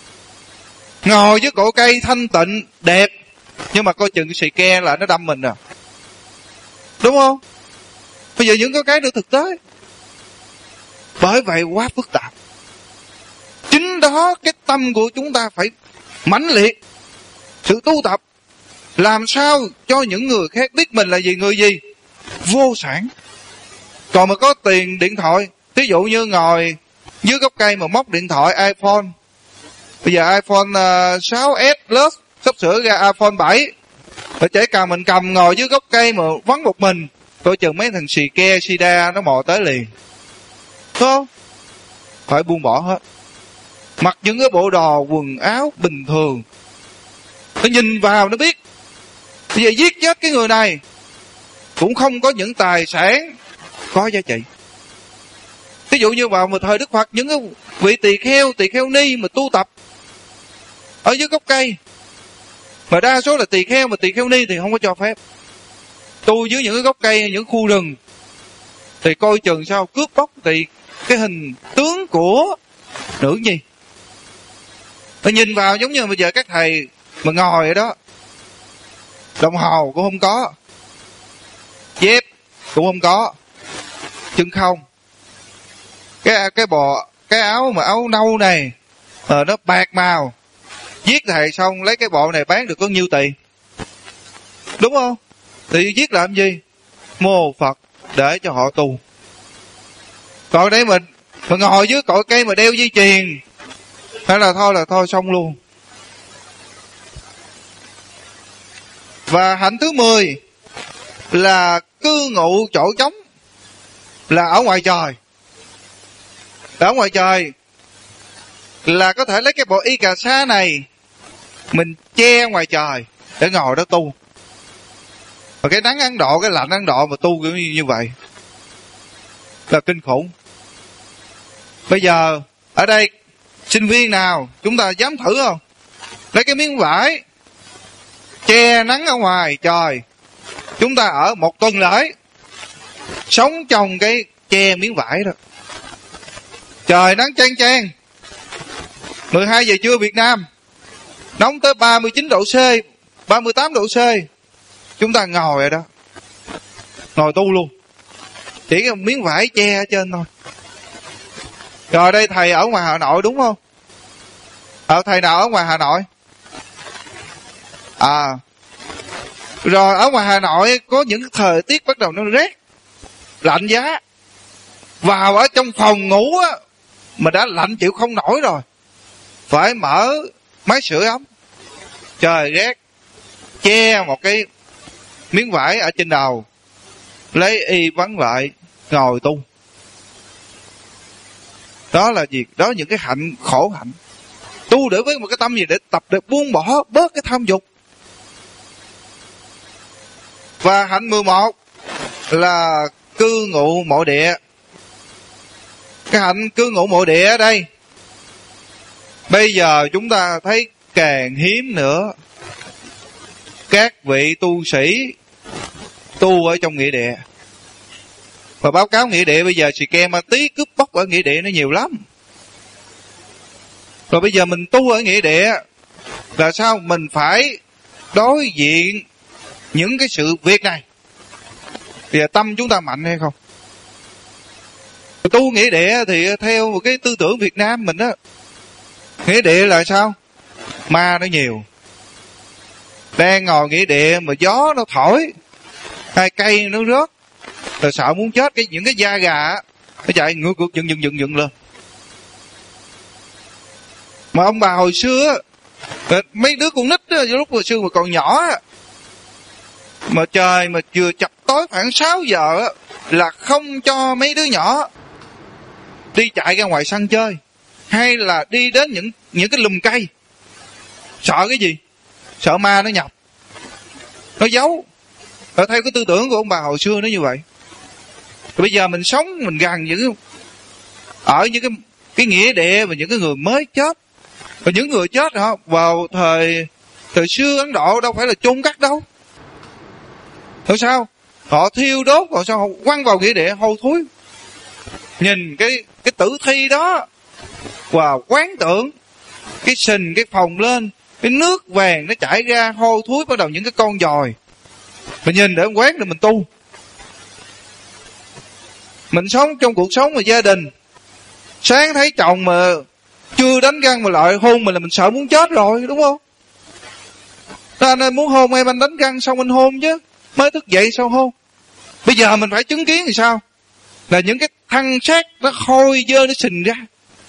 Ngồi dưới cội cây thanh tịnh đẹp, nhưng mà coi chừng cái xì ke là nó đâm mình à, đúng không? Bây giờ những cái cái nữa thực tế. Bởi vậy quá phức tạp. Chính đó cái tâm của chúng ta phải mãnh liệt, sự tu tập, làm sao cho những người khác biết mình là gì, người gì vô sản. Còn mà có tiền điện thoại, ví dụ như ngồi dưới gốc cây mà móc điện thoại iPhone, bây giờ iPhone uh, sáu S Plus sắp sửa ra iPhone bảy, phải chỉ cần mình cầm ngồi dưới gốc cây mà vắng một mình, coi chừng mấy thằng xì ke xì đa nó mò tới liền, đúng không? Phải buông bỏ hết, mặc những cái bộ đồ quần áo bình thường, nó nhìn vào nó biết. Bây giờ giết chết cái người này cũng không có những tài sản có giá trị. Ví dụ như vào một thời Đức Phật, những cái vị tỳ kheo, tỳ kheo ni mà tu tập ở dưới gốc cây, mà đa số là tỳ kheo, mà tỳ kheo ni thì không có cho phép tu dưới những cái gốc cây, những khu rừng, thì coi chừng sao cướp bóc thì cái hình tướng của nữ nhi. Nó nhìn vào giống như bây giờ các thầy mà ngồi ở đó, đồng hồ cũng không có, dép cũng không có, chân không, cái cái bò cái áo mà áo nâu này ờ, nó bạc màu, giết thầy xong lấy cái bộ này bán được có nhiêu tiền, đúng không? Thì giết làm gì? Mô Phật để cho họ tu. Còn đây mình mà ngồi dưới cội cây mà đeo dây chuyền, hay là thôi là thôi xong luôn. Và hạnh thứ mười là cư ngụ chỗ trống, là ở ngoài trời. Ở ngoài trời là có thể lấy cái bộ y cà sa này mình che ngoài trời để ngồi đó tu. Và cái nắng Ấn Độ, cái lạnh Ấn Độ mà tu kiểu như vậy là kinh khủng. Bây giờ ở đây sinh viên nào chúng ta dám thử không? Lấy cái miếng vải che nắng ở ngoài trời, chúng ta ở một tuần lễ sống trong cái che miếng vải đó, trời nắng chang chang, mười hai giờ trưa Việt Nam nóng tới ba mươi chín độ C, ba mươi tám độ C, chúng ta ngồi ở đó, ngồi tu luôn, chỉ cái miếng vải che ở trên thôi. Rồi đây thầy ở ngoài Hà Nội đúng không? Ở thầy nào ở ngoài Hà Nội? À, rồi ở ngoài Hà Nội có những thời tiết bắt đầu nó rét, lạnh giá, vào ở trong phòng ngủ á mà đã lạnh chịu không nổi rồi, phải mở máy sưởi ấm, trời rét, che một cái miếng vải ở trên đầu, lấy y vắng lại ngồi tu. Đó là gì? Đó là những cái hạnh, khổ hạnh. Tu để với một cái tâm gì? Để tập để buông bỏ bớt cái tham dục. Và hạnh mười một là cư ngụ mộ địa. Cái hạnh cư ngụ mộ địa ở đây bây giờ chúng ta thấy càng hiếm nữa. Các vị tu sĩ tu ở trong nghĩa địa, và báo cáo nghĩa địa bây giờ xì ke ma tí cướp bóc ở nghĩa địa nó nhiều lắm. Rồi bây giờ mình tu ở nghĩa địa là sao? Mình phải đối diện những cái sự việc này. Bây giờ tâm chúng ta mạnh hay không? Tu nghĩa địa thì theo một cái tư tưởng Việt Nam mình á, nghĩa địa là sao? Ma nó nhiều. Đang ngồi nghĩa địa mà gió nó thổi, hai cây nó rớt, rồi sợ muốn chết, cái những cái da gà á nó chạy ngược ngược dựng dựng dựng dựng lên. Mà ông bà hồi xưa mấy đứa con nít á, lúc hồi xưa mà còn nhỏ á, mà trời mà vừa chập tối khoảng sáu giờ á, là không cho mấy đứa nhỏ đi chạy ra ngoài sân chơi, hay là đi đến những những cái lùm cây. Sợ cái gì? sợ ma nó nhập, nó giấu. Ở theo cái tư tưởng của ông bà hồi xưa nó như vậy. Rồi bây giờ mình sống mình gần những ở những cái cái nghĩa địa và những cái người mới chết. Và những người chết họ vào thời thời xưa Ấn Độ đâu phải là chôn cất đâu. Rồi sao? Họ thiêu đốt, rồi sao họ quăng vào nghĩa địa hôi thối. Nhìn cái cái tử thi đó và quán tưởng cái sình cái phồng lên, cái nước vàng nó chảy ra hôi thối, bắt đầu những cái con giòi. Mình nhìn để quán để mình tu. Mình sống trong cuộc sống mà gia đình, sáng thấy chồng mà chưa đánh răng mà lại hôn mình là mình sợ muốn chết rồi, đúng không? Anh ơi, muốn hôn em anh đánh răng xong anh hôn chứ, mới thức dậy sao hôn. Bây giờ mình phải chứng kiến thì sao? Là những cái thân xác nó hôi dơ nó sình ra.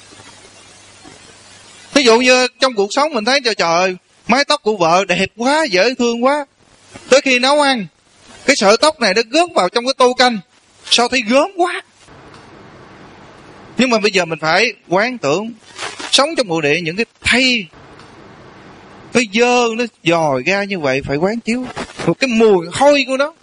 Ví dụ như trong cuộc sống mình thấy trời trời mái tóc của vợ đẹp quá, dễ thương quá, tới khi nấu ăn cái sợi tóc này nó gớm vào trong cái tô canh, sao thấy gớm quá. Nhưng mà bây giờ mình phải quán tưởng sống trong mộ địa những cái thay nó dơ nó dòi ra như vậy, phải quán chiếu một cái mùi hôi của nó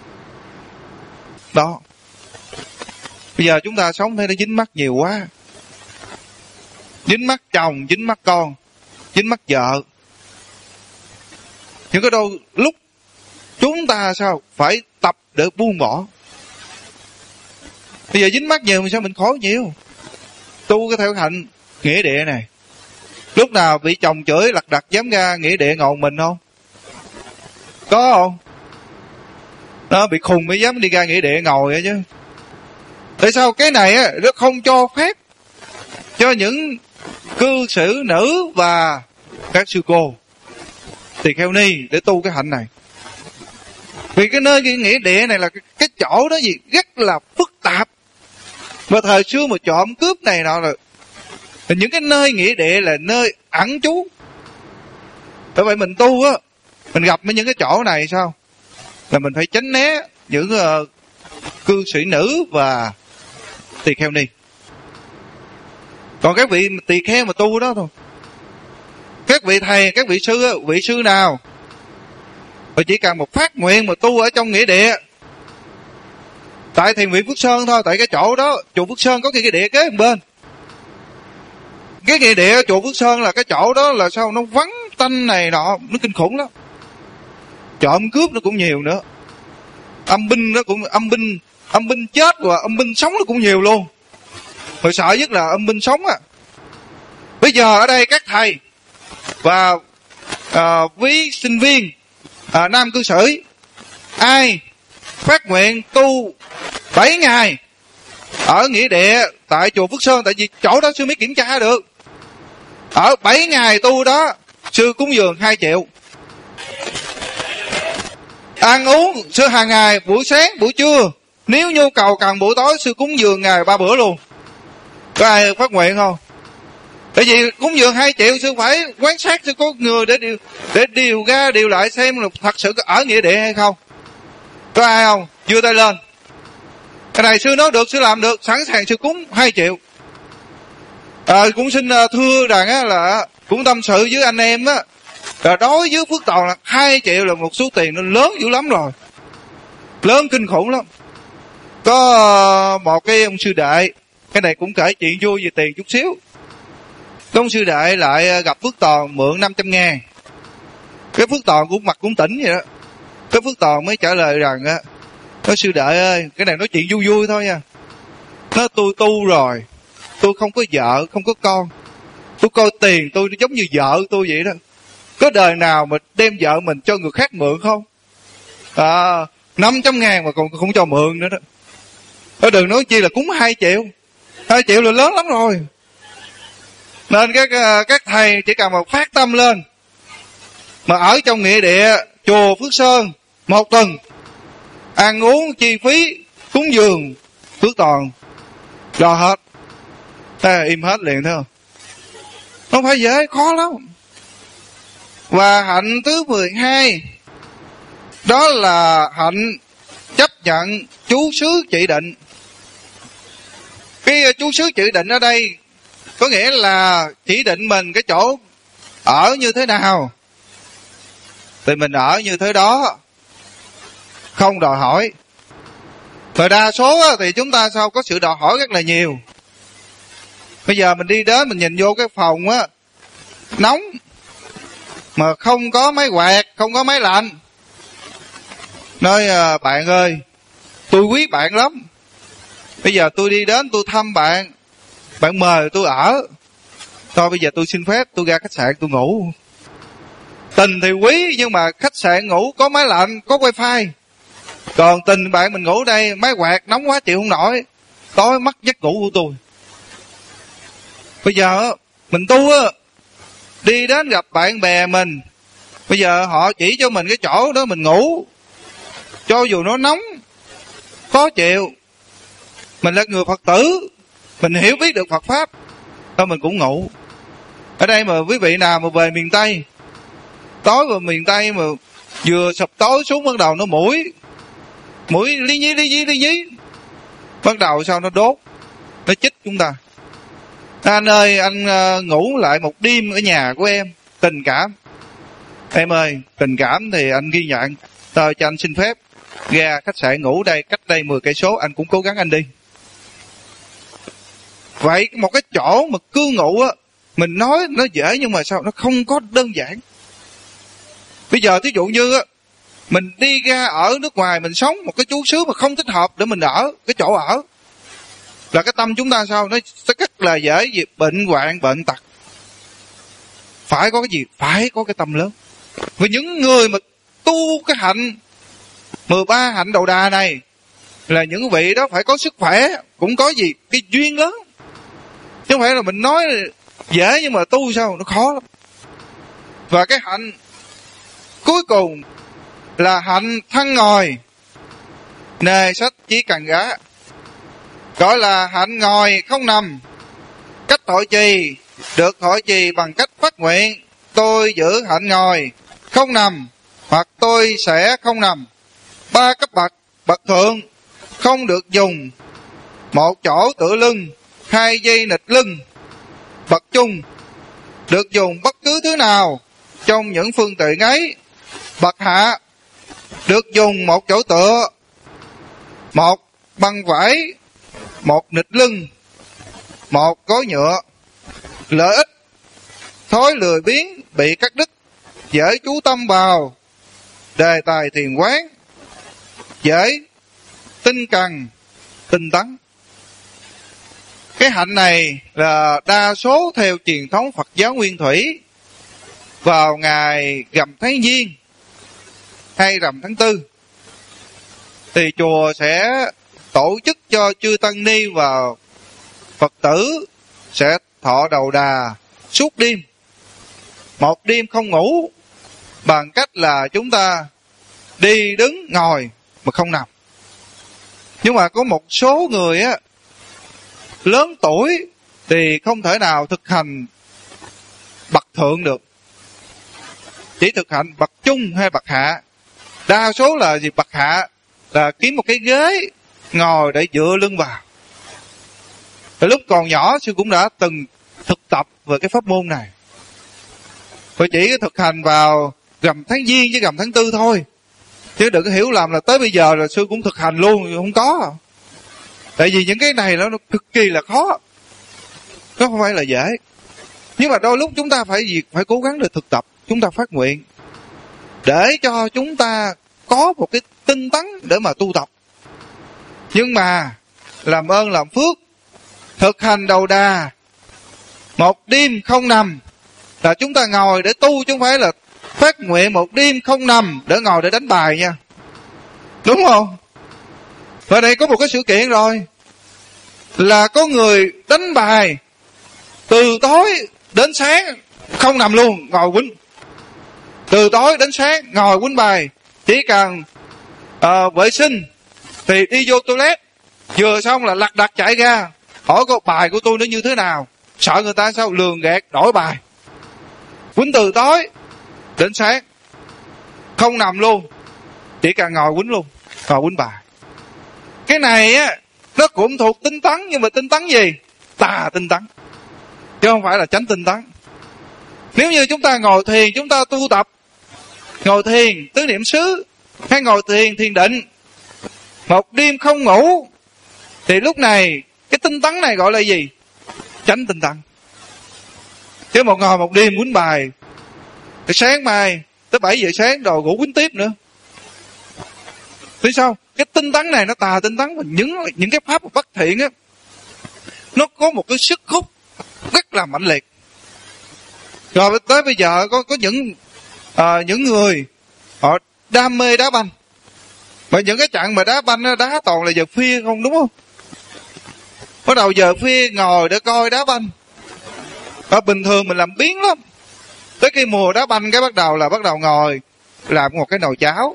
đó. Bây giờ chúng ta sống thấy nó dính mắc nhiều quá, dính mắc chồng, dính mắc con, dính mắc vợ. Nhưng có đôi lúc chúng ta sao phải tập để buông bỏ. Bây giờ dính mắc nhiều mà sao mình khó nhiều. Tu cái theo hạnh nghĩa địa này, lúc nào bị chồng chửi lật đật dám ra nghĩa địa ngồi mình không? Có không? Nó bị khùng mới dám đi ra nghĩa địa ngồi vậy chứ. Tại sao cái này á nó không cho phép cho những cư xử nữ và các sư cô tỳ kheo ni để tu cái hạnh này? Vì cái nơi cái nghĩa địa này là cái, cái chỗ đó gì rất là phức tạp. Và thời xưa mà trộm cướp này nọ là, là những cái nơi nghĩa địa là nơi ẩn trú. Bởi vậy mình tu á, mình gặp với những cái chỗ này sao là mình phải tránh né những uh, cư sĩ nữ và tỳ kheo ni. Còn các vị tỳ kheo mà tu đó thôi, các vị thầy, các vị sư á, vị sư nào và chỉ cần một phát nguyện mà tu ở trong nghĩa địa, tại thiền viện Phước Sơn thôi, tại cái chỗ đó chùa Phước Sơn có cái nghĩa địa kế một bên. Cái nghĩa địa chùa Phước Sơn là cái chỗ đó là sao nó vắng tanh này nọ, nó kinh khủng lắm. Trộm cướp nó cũng nhiều nữa, âm binh nó cũng âm binh âm binh chết và âm binh sống nó cũng nhiều luôn. Rồi sợ nhất là âm binh sống á. Bây giờ ở đây các thầy và à, quý sinh viên à, nam cư sĩ ai phát nguyện tu bảy ngày ở nghĩa địa tại chùa Phước Sơn, tại vì chỗ đó sư mới kiểm tra được. Ở bảy ngày tu đó sư cúng dường hai triệu. Ăn uống sư hàng ngày, buổi sáng buổi trưa, nếu nhu cầu cần buổi tối sư cúng dường ngày ba bữa luôn. Có ai phát nguyện không? Tại vì cúng dường hai triệu sư phải quan sát sư có người để điều để điều ra điều lại xem là thật sự có ở nghĩa địa hay không. Có ai không? Giơ tay lên. Cái này sư nói được, sư làm được, sẵn sàng sư cúng hai triệu. À, cũng xin thưa rằng á là cũng tâm sự với anh em á, là đối với Phước Toàn là hai triệu là một số tiền nó lớn dữ lắm rồi, lớn kinh khủng lắm. Có một cái ông sư đệ, cái này cũng kể chuyện vui về tiền chút xíu. Ông sư đệ lại gặp Phước Toàn mượn năm trăm ngàn. Cái Phước Toàn cũng mặt cũng tỉnh vậy đó. Cái Phước Toàn mới trả lời rằng á, nói sư đệ ơi, cái này nói chuyện vui vui thôi nha. Nó tôi tu rồi, tôi không có vợ, không có con, tôi coi tiền tôi giống như vợ tôi vậy đó. Có đời nào mà đem vợ mình cho người khác mượn không? À, năm trăm ngàn mà còn không cho mượn nữa đó. Thôi đừng nói chi là cúng hai triệu. Hai triệu là lớn lắm rồi. Nên các các thầy chỉ cần một phát tâm lên mà ở trong nghĩa địa chùa Phước Sơn một tuần, ăn uống chi phí cúng dường Phước Toàn lo hết. Thế im hết liền thấy không? Không phải dễ, khó lắm. Và hạnh thứ mười hai đó là hạnh chấp nhận chú xứ trị định. Cái chú xứ trị định ở đây có nghĩa là chỉ định mình cái chỗ ở như thế nào, thì mình ở như thế đó, không đòi hỏi. Và đa số thì chúng ta sao có sự đòi hỏi rất là nhiều. Bây giờ mình đi đến mình nhìn vô cái phòng á, nóng mà không có máy quạt, không có máy lạnh, nói à, bạn ơi, tôi quý bạn lắm, bây giờ tôi đi đến tôi thăm bạn, bạn mời tôi ở, thôi bây giờ tôi xin phép tôi ra khách sạn tôi ngủ. Tình thì quý, nhưng mà khách sạn ngủ có máy lạnh, có wifi. Còn tình bạn mình ngủ đây, máy quạt nóng quá chịu không nổi, tối mất giấc ngủ của tôi. Bây giờ mình tu á, đi đến gặp bạn bè mình, bây giờ họ chỉ cho mình cái chỗ đó mình ngủ, cho dù nó nóng khó chịu, mình là người Phật tử, mình hiểu biết được Phật pháp, thôi mình cũng ngủ. Ở đây mà quý vị nào mà về miền Tây, tối vào miền Tây mà vừa sập tối xuống bắt đầu nó mũi mũi lý nhí lý nhí lý nhí, bắt đầu sao nó đốt, nó chích chúng ta. Anh ơi, anh uh, ngủ lại một đêm ở nhà của em, tình cảm. Em ơi, tình cảm thì anh ghi nhận, tôi cho anh xin phép ra khách sạn ngủ đây, cách đây mười cây số, anh cũng cố gắng anh đi. Vậy một cái chỗ mà cư ngụ á, mình nói nó dễ nhưng mà sao nó không có đơn giản. Bây giờ thí dụ như á, mình đi ra ở nước ngoài, mình sống một cái chú xứ mà không thích hợp để mình ở cái chỗ ở, là cái tâm chúng ta sao nó sẽ rất là dễ gì bệnh hoạn bệnh tật. Phải có cái gì? Phải có cái tâm lớn. Vì những người mà tu cái hạnh mười ba hạnh đầu đà này là những vị đó phải có sức khỏe, cũng có gì cái duyên lớn, chứ không phải là mình nói dễ nhưng mà tu sao nó khó lắm. Và cái hạnh cuối cùng là hạnh thân ngồi, nề sách chỉ cần gá, gọi là hạnh ngồi không nằm. Cách thọ trì được thọ trì bằng cách phát nguyện: tôi giữ hạnh ngồi không nằm, hoặc tôi sẽ không nằm. Ba cấp bậc: bậc thượng không được dùng một chỗ tựa lưng, hai dây nịch lưng. Bậc trung được dùng bất cứ thứ nào trong những phương tiện ấy. Bậc hạ được dùng một chỗ tựa, một băng vải, một nịch lưng, một gối nhựa. Lợi ích: thói lười biếng bị cắt đứt, dễ chú tâm vào đề tài thiền quán, dễ tinh cần tinh tấn. Cái hạnh này là đa số theo truyền thống Phật giáo Nguyên Thủy, vào ngày rằm tháng Giêng hay rằm tháng Tư thì chùa sẽ tổ chức cho chư tăng ni và Phật tử sẽ thọ đầu đà suốt đêm, một đêm không ngủ, bằng cách là chúng ta đi đứng ngồi mà không nằm. Nhưng mà có một số người á lớn tuổi thì không thể nào thực hành bậc thượng được, chỉ thực hành bậc trung hay bậc hạ. Đa số là gì? Bậc hạ là kiếm một cái ghế ngồi để dựa lưng vào. Từ lúc còn nhỏ sư cũng đã từng thực tập về cái pháp môn này, và chỉ thực hành vào rằm tháng Giêng với rằm tháng Tư thôi, chứ đừng có hiểu lầm là tới bây giờ là sư cũng thực hành luôn, không có. Tại vì những cái này nó cực kỳ là khó, nó không phải là dễ. Nhưng mà đôi lúc chúng ta phải gì phải cố gắng để thực tập, chúng ta phát nguyện để cho chúng ta có một cái tinh tấn để mà tu tập. Nhưng mà làm ơn làm phước, thực hành đầu đà một đêm không nằm là chúng ta ngồi để tu, chứ không phải là phát nguyện một đêm không nằm để ngồi để đánh bài nha, đúng không? Và đây có một cái sự kiện rồi, là có người đánh bài từ tối đến sáng không nằm luôn, ngồi quýnh. Từ tối đến sáng ngồi quýnh bài, chỉ cần uh, vệ sinh thì đi vô toilet, vừa xong là lật đật chạy ra hỏi có bài của tôi nó như thế nào, sợ người ta sao lường gạt đổi bài. Quýnh từ tối đến sáng không nằm luôn, chỉ cần ngồi quýnh luôn, ngồi quýnh bài. Cái này á nó cũng thuộc tinh tấn, nhưng mà tinh tấn gì? Tà tinh tấn, chứ không phải là chánh tinh tấn. Nếu như chúng ta ngồi thiền, chúng ta tu tập ngồi thiền tứ niệm xứ, hay ngồi thiền thiền định một đêm không ngủ, thì lúc này cái tinh tấn này gọi là gì? Chánh tinh tấn. Chứ một ngồi một đêm quýnh bài, thì sáng mai tới bảy giờ sáng rồi ngủ quýnh tiếp nữa. Vì sao? Cái tinh tấn này nó tà tinh tấn, và những những cái pháp bất thiện á, nó có một cái sức hút rất là mạnh liệt. Rồi tới bây giờ có có những à, những người họ đam mê đá banh, mà những cái trận mà đá banh đá toàn là giờ khuya không, đúng không? Bắt đầu giờ khuya ngồi để coi đá banh. Và bình thường mình làm biếng lắm, tới khi mùa đá banh cái bắt đầu là bắt đầu ngồi làm một cái nồi cháo,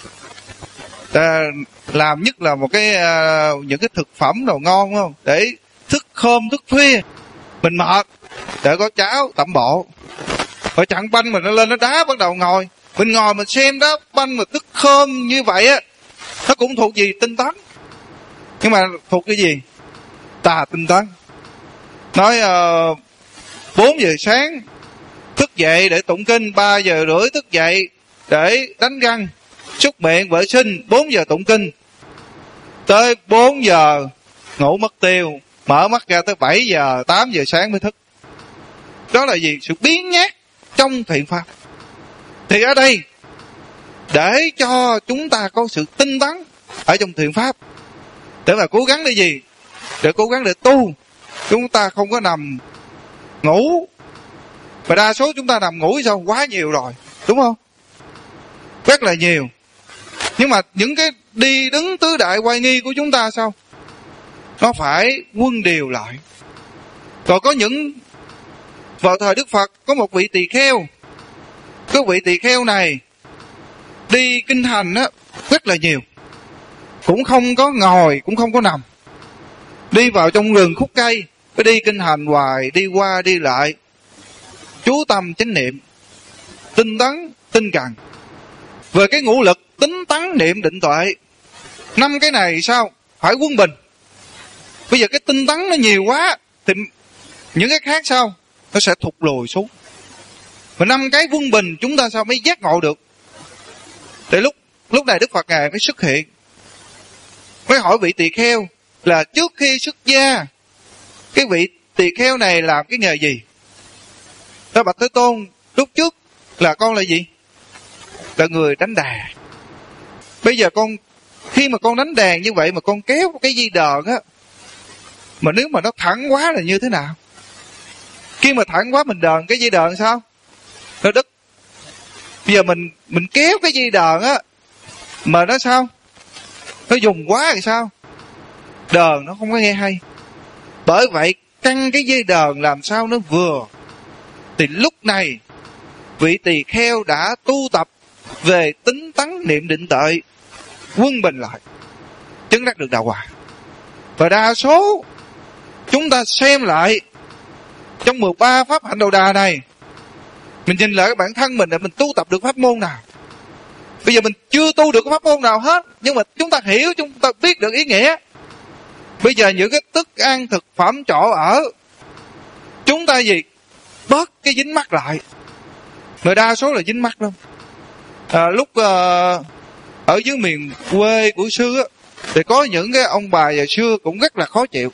à, làm nhất là một cái à, những cái thực phẩm đồ ngon, không, để thức hôm thức khuya mình mệt để có cháo tẩm bộ. Rồi trận banh mình nó lên nó đá, bắt đầu ngồi mình ngồi mình xem đá banh mà thức hôm như vậy á, nó cũng thuộc gì? Tinh tấn. Nhưng mà thuộc cái gì? Tà tinh tấn. Nói uh, bốn giờ sáng thức dậy để tụng kinh, ba giờ rưỡi thức dậy để đánh răng súc miệng vệ sinh, bốn giờ tụng kinh, tới bốn giờ ngủ mất tiêu, mở mắt ra tới bảy giờ tám giờ sáng mới thức. Đó là gì? Sự biến nhát trong thiện pháp. Thì ở đây để cho chúng ta có sự tinh tấn ở trong thiện pháp, để mà cố gắng để gì? Để cố gắng để tu. Chúng ta không có nằm ngủ, và đa số chúng ta nằm ngủ sao? Quá nhiều rồi, đúng không? Rất là nhiều. Nhưng mà những cái đi đứng tứ đại oai nghi của chúng ta sao? Nó phải quân điều lại. Rồi có những, vào thời Đức Phật có một vị tỳ kheo. Cái vị tỳ kheo này đi kinh hành á rất là nhiều, cũng không có ngồi, cũng không có nằm, đi vào trong rừng khúc cây, cứ đi kinh hành hoài, đi qua đi lại, chú tâm chánh niệm, tinh tấn tinh cần. Về cái ngũ lực tính tấn niệm định tuệ, năm cái này sao? Phải quân bình. Bây giờ cái tinh tấn nó nhiều quá thì những cái khác sao? Nó sẽ thụt lùi xuống. Mà năm cái quân bình chúng ta sao mới giác ngộ được? Để lúc lúc này Đức Phật Ngài mới xuất hiện, mới hỏi vị tỳ kheo là trước khi xuất gia, cái vị tỳ kheo này làm cái nghề gì? Đó, bạch Thế Tôn, lúc trước là con là gì? Là người đánh đàn. Bây giờ con, khi mà con đánh đàn như vậy mà con kéo cái dây đờn á, mà nếu mà nó thẳng quá là như thế nào? Khi mà thẳng quá mình đờn cái dây đờn sao? Nó đứt. Bây giờ mình mình kéo cái dây đờn á, mà nó sao? Nó dùng quá thì sao? Đờn nó không có nghe hay. Bởi vậy căng cái dây đờn làm sao nó vừa. Thì lúc này vị tỳ kheo đã tu tập về tính tấn niệm định tuệ, quân bình lại, chứng đắc được đạo quả. Và đa số chúng ta xem lại trong mười ba pháp hạnh đầu đà này, mình nhìn lại bản thân mình để mình tu tập được pháp môn nào. Bây giờ mình chưa tu được pháp môn nào hết, nhưng mà chúng ta hiểu, chúng ta biết được ý nghĩa. Bây giờ những cái thức ăn thực phẩm chỗ ở, chúng ta gì? Bớt cái dính mắc lại. Người đa số là dính mắc lắm. À, lúc uh, ở dưới miền quê của sư á, thì có những cái ông bà giờ xưa cũng rất là khó chịu.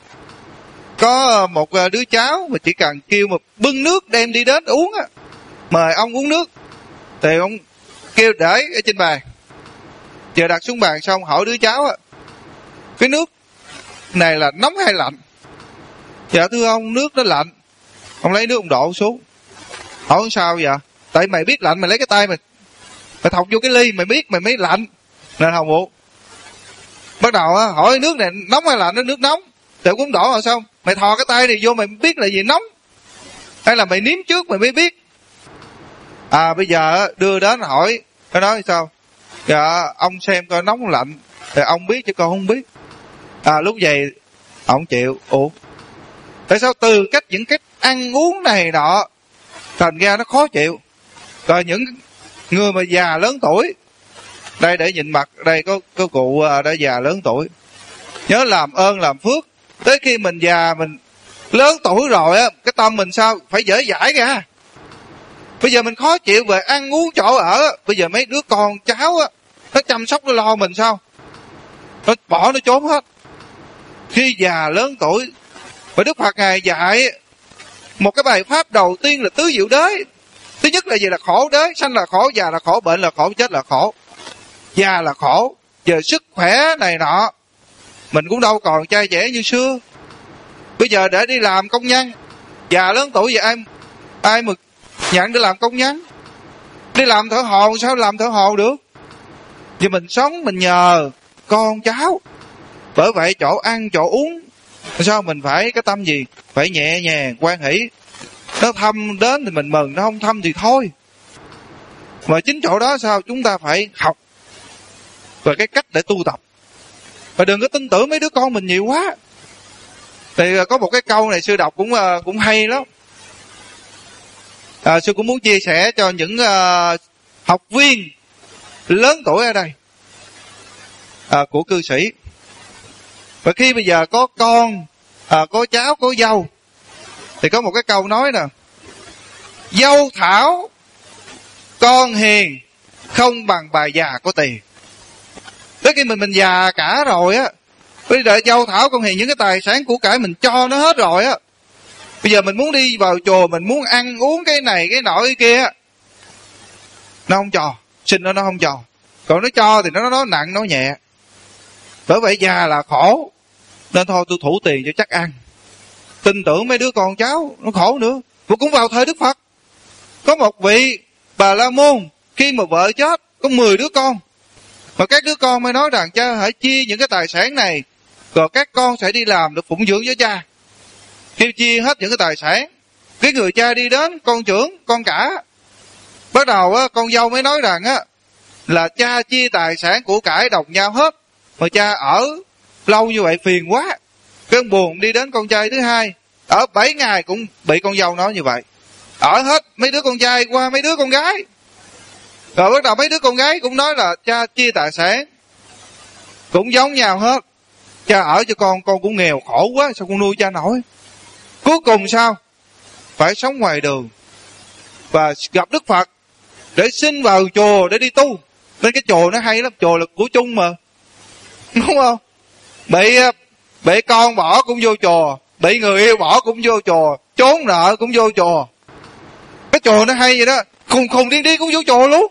Có một đứa cháu mà chỉ cần kêu mà bưng nước đem đi đến uống á, mời ông uống nước, thì ông kêu để ở trên bàn. Giờ đặt xuống bàn xong hỏi đứa cháu á, cái nước này là nóng hay lạnh? Dạ thưa ông, nước nó lạnh. Ông lấy nước ông đổ xuống. Hỏi sao vậy? Tại mày biết lạnh, mày lấy cái tay mày mày thọc vô cái ly, mày biết mày mới lạnh nên không uống. Bắt đầu á, hỏi nước này nóng hay lạnh? Nó nước nóng. Thì cũng đổ rồi sao? Mày thò cái tay này vô mày biết là gì nóng, hay là mày nếm trước mày mới biết? À bây giờ đưa đến hỏi, nó nói sao? Dạ ông xem coi nóng lạnh thì ông biết chứ con không biết. À lúc vậy ông chịu uống. Tại sao? Từ cách những cách ăn uống này nọ thành ra nó khó chịu. Rồi những người mà già lớn tuổi, đây để nhìn mặt, đây có có cụ đã già lớn tuổi, nhớ làm ơn làm phước. Tới khi mình già, mình lớn tuổi rồi á, cái tâm mình sao? Phải dễ dãi ra. Bây giờ mình khó chịu về ăn uống chỗ ở, bây giờ mấy đứa con cháu á, nó chăm sóc nó lo mình sao? Nó bỏ nó trốn hết. Khi già lớn tuổi, và Đức Phật Ngài dạy một cái bài pháp đầu tiên là tứ diệu đới. Thứ nhất là gì? Là khổ đới. Sanh là khổ, già là khổ, bệnh là khổ, chết là khổ. Già là khổ, giờ sức khỏe này nọ mình cũng đâu còn trai trẻ như xưa. Bây giờ để đi làm công nhân, già lớn tuổi vậy ai ai mà nhận đi làm công nhân? Đi làm thợ hồ sao làm thợ hồ được? Vì mình sống mình nhờ con cháu. Bởi vậy chỗ ăn chỗ uống sao mình phải cái tâm gì? Phải nhẹ nhàng hoan hỷ. Nó thăm đến thì mình mừng, nó không thăm thì thôi. Mà chính chỗ đó sao chúng ta phải học về cái cách để tu tập. Và đừng có tin tưởng mấy đứa con mình nhiều quá. Thì có một cái câu này sư đọc cũng cũng hay lắm. À, sư cũng muốn chia sẻ cho những uh, học viên lớn tuổi ở đây, à, của cư sĩ. Và khi bây giờ có con, à, có cháu, có dâu, thì có một cái câu nói nè: dâu thảo con hiền, không bằng bà già có tiền. Tới khi mình mình già cả rồi á, bây giờ dâu thảo con hiền, những cái tài sản của cải mình cho nó hết rồi á. Bây giờ mình muốn đi vào chùa, mình muốn ăn uống cái này cái nọ cái kia, nó không cho, xin nó nó không cho. Còn nó cho thì nó nói nặng nói nhẹ. Bởi vậy già là khổ, nên thôi tôi thủ tiền cho chắc ăn. Tin tưởng mấy đứa con cháu nó khổ nữa. Và cũng vào thời Đức Phật, có một vị Bà La Môn, khi mà vợ chết có mười đứa con, mà các đứa con mới nói rằng cha hãy chia những cái tài sản này, rồi các con sẽ đi làm để phụng dưỡng cho cha. Khi chia hết những cái tài sản, cái người cha đi đến con trưởng, con cả. Bắt đầu á, con dâu mới nói rằng á, là cha chia tài sản của cải đồng nhau hết, mà cha ở lâu như vậy phiền quá. Cơn buồn đi đến con trai thứ hai, ở bảy ngày cũng bị con dâu nói như vậy. Ở hết mấy đứa con trai qua mấy đứa con gái. Rồi bắt đầu mấy đứa con gái cũng nói là cha chia tài sản cũng giống nhau hết. Cha ở cho con, con cũng nghèo khổ quá, sao con nuôi cha nổi. Cuối cùng sao? Phải sống ngoài đường và gặp Đức Phật để xin vào chùa để đi tu. Nên cái chùa nó hay lắm, chùa là của chung mà, đúng không? Bị bị con bỏ cũng vô chùa, bị người yêu bỏ cũng vô chùa, trốn nợ cũng vô chùa. Cái chùa nó hay vậy đó, khùng khùng điên điên cũng vô chùa luôn.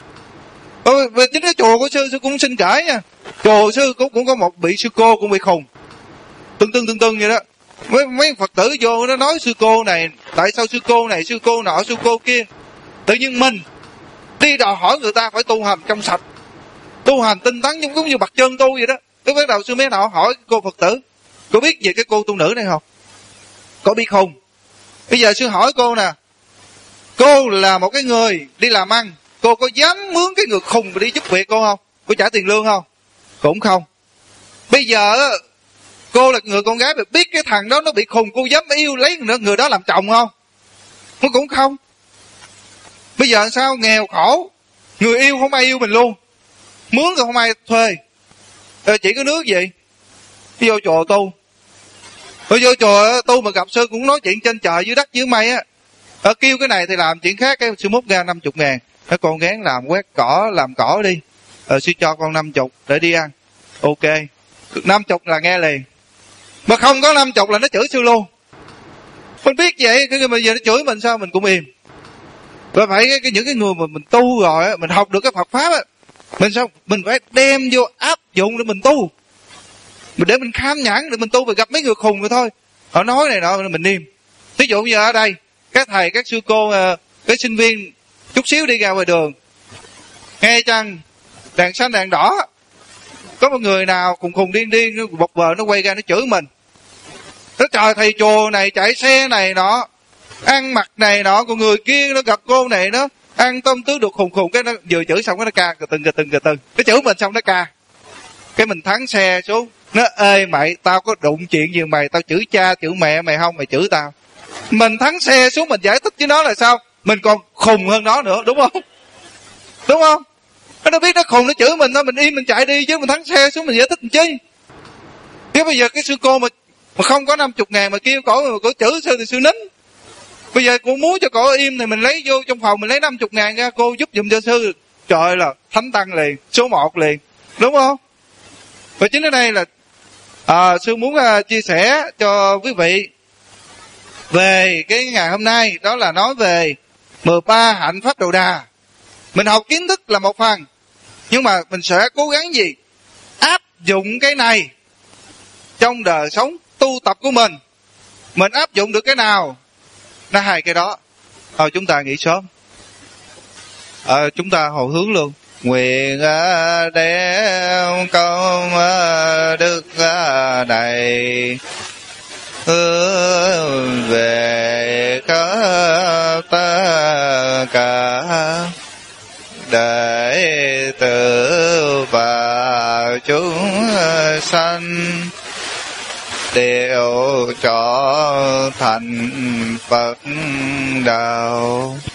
Ừ, chính cái chùa của sư sư cũng xin kể nha. Chùa sư cũng cũng có một bị sư cô cũng bị khùng, tưng tưng tưng tưng vậy đó. Mấy, mấy Phật tử vô nó nói sư cô này, tại sao sư cô này, sư cô nọ, sư cô kia. Tự nhiên mình đi đòi hỏi người ta phải tu hành trong sạch, tu hành tinh tấn giống giống như bậc chân tu vậy đó. Cái bắt đầu sư mấy nọ hỏi cô Phật tử: cô biết về cái cô tu nữ này không? Cô biết khùng. Bây giờ sư hỏi cô nè, cô là một cái người đi làm ăn, cô có dám mướn cái người khùng mà đi giúp việc cô không? Cô trả tiền lương không? Cũng không. Bây giờ cô là người con gái mà biết cái thằng đó nó bị khùng, cô dám yêu lấy người đó làm chồng không? Nó cũng không. Bây giờ sao? Nghèo khổ, người yêu không ai yêu mình luôn, mướn rồi không ai thuê. Ờ, chỉ có nước gì đi vô chùa tu. Rồi vô chùa tu mà gặp sư cũng nói chuyện trên trời dưới đất dưới mây á. Ở kêu cái này thì làm chuyện khác, cái sư múc ra năm chục ngàn. Cái con gán làm quét cỏ, làm cỏ đi. Ờ, sư cho con năm chục để đi ăn. Ok, năm chục là nghe liền. Mà không có năm chục là nó chửi sư luôn. Mình biết vậy, cái bây giờ nó chửi mình sao mình cũng im. Và phải cái, cái những cái người mà mình tu rồi, mình học được cái Phật pháp á, mình sao mình phải đem vô áp dụng để mình tu, mình để mình kham nhẫn để mình tu. Và gặp mấy người khùng rồi thôi, họ nói này nọ mình im. Ví dụ như ở đây các thầy các sư cô, cái sinh viên chút xíu đi ra ngoài đường, nghe chăng đèn xanh đèn đỏ, có một người nào khùng khùng điên điên nó bộc bờ nó quay ra nó chửi mình. Nó trời thầy chùa này chạy xe này nọ, ăn mặc này nọ, còn người kia nó gặp cô này nó ăn tôm tứ được khùng khùng, cái nó vừa chửi xong cái nó ca cà từng cà từng cà từng, nó chửi mình xong nó ca. Cái mình thắng xe xuống, nó ê mày tao có đụng chuyện gì mày, tao chửi cha chửi mẹ mày không, mày chửi tao. Mình thắng xe xuống mình giải thích với nó là sao, mình còn khùng hơn nó nữa, đúng không? Đúng không? Nó biết nó khùng nó chửi mình thôi, mình im mình chạy đi, chứ mình thắng xe xuống mình giải thích làm chi. Thế bây giờ cái sư cô mà mà không có năm chục ngàn mà kêu cổ mà cổ chửi sư thì sư nín. Bây giờ cô muốn cho cổ im thì mình lấy vô trong phòng, mình lấy năm mươi ngàn ra, cô giúp giùm cho sư. Trời ơi là thánh tăng liền, số một liền, đúng không? Và chính ở đây là à, sư muốn uh, chia sẻ cho quý vị về cái ngày hôm nay, đó là nói về mười ba hạnh pháp đầu đà. Mình học kiến thức là một phần, nhưng mà mình sẽ cố gắng gì? Áp dụng cái này trong đời sống tu tập của mình. Mình áp dụng được cái nào? Nó hai cái đó. Thôi chúng ta nghỉ sớm. À, chúng ta hồi hướng luôn. Nguyện đem công đức này hướng về tất cả đệ tử và chúng sanh đều cho thành Phật đạo.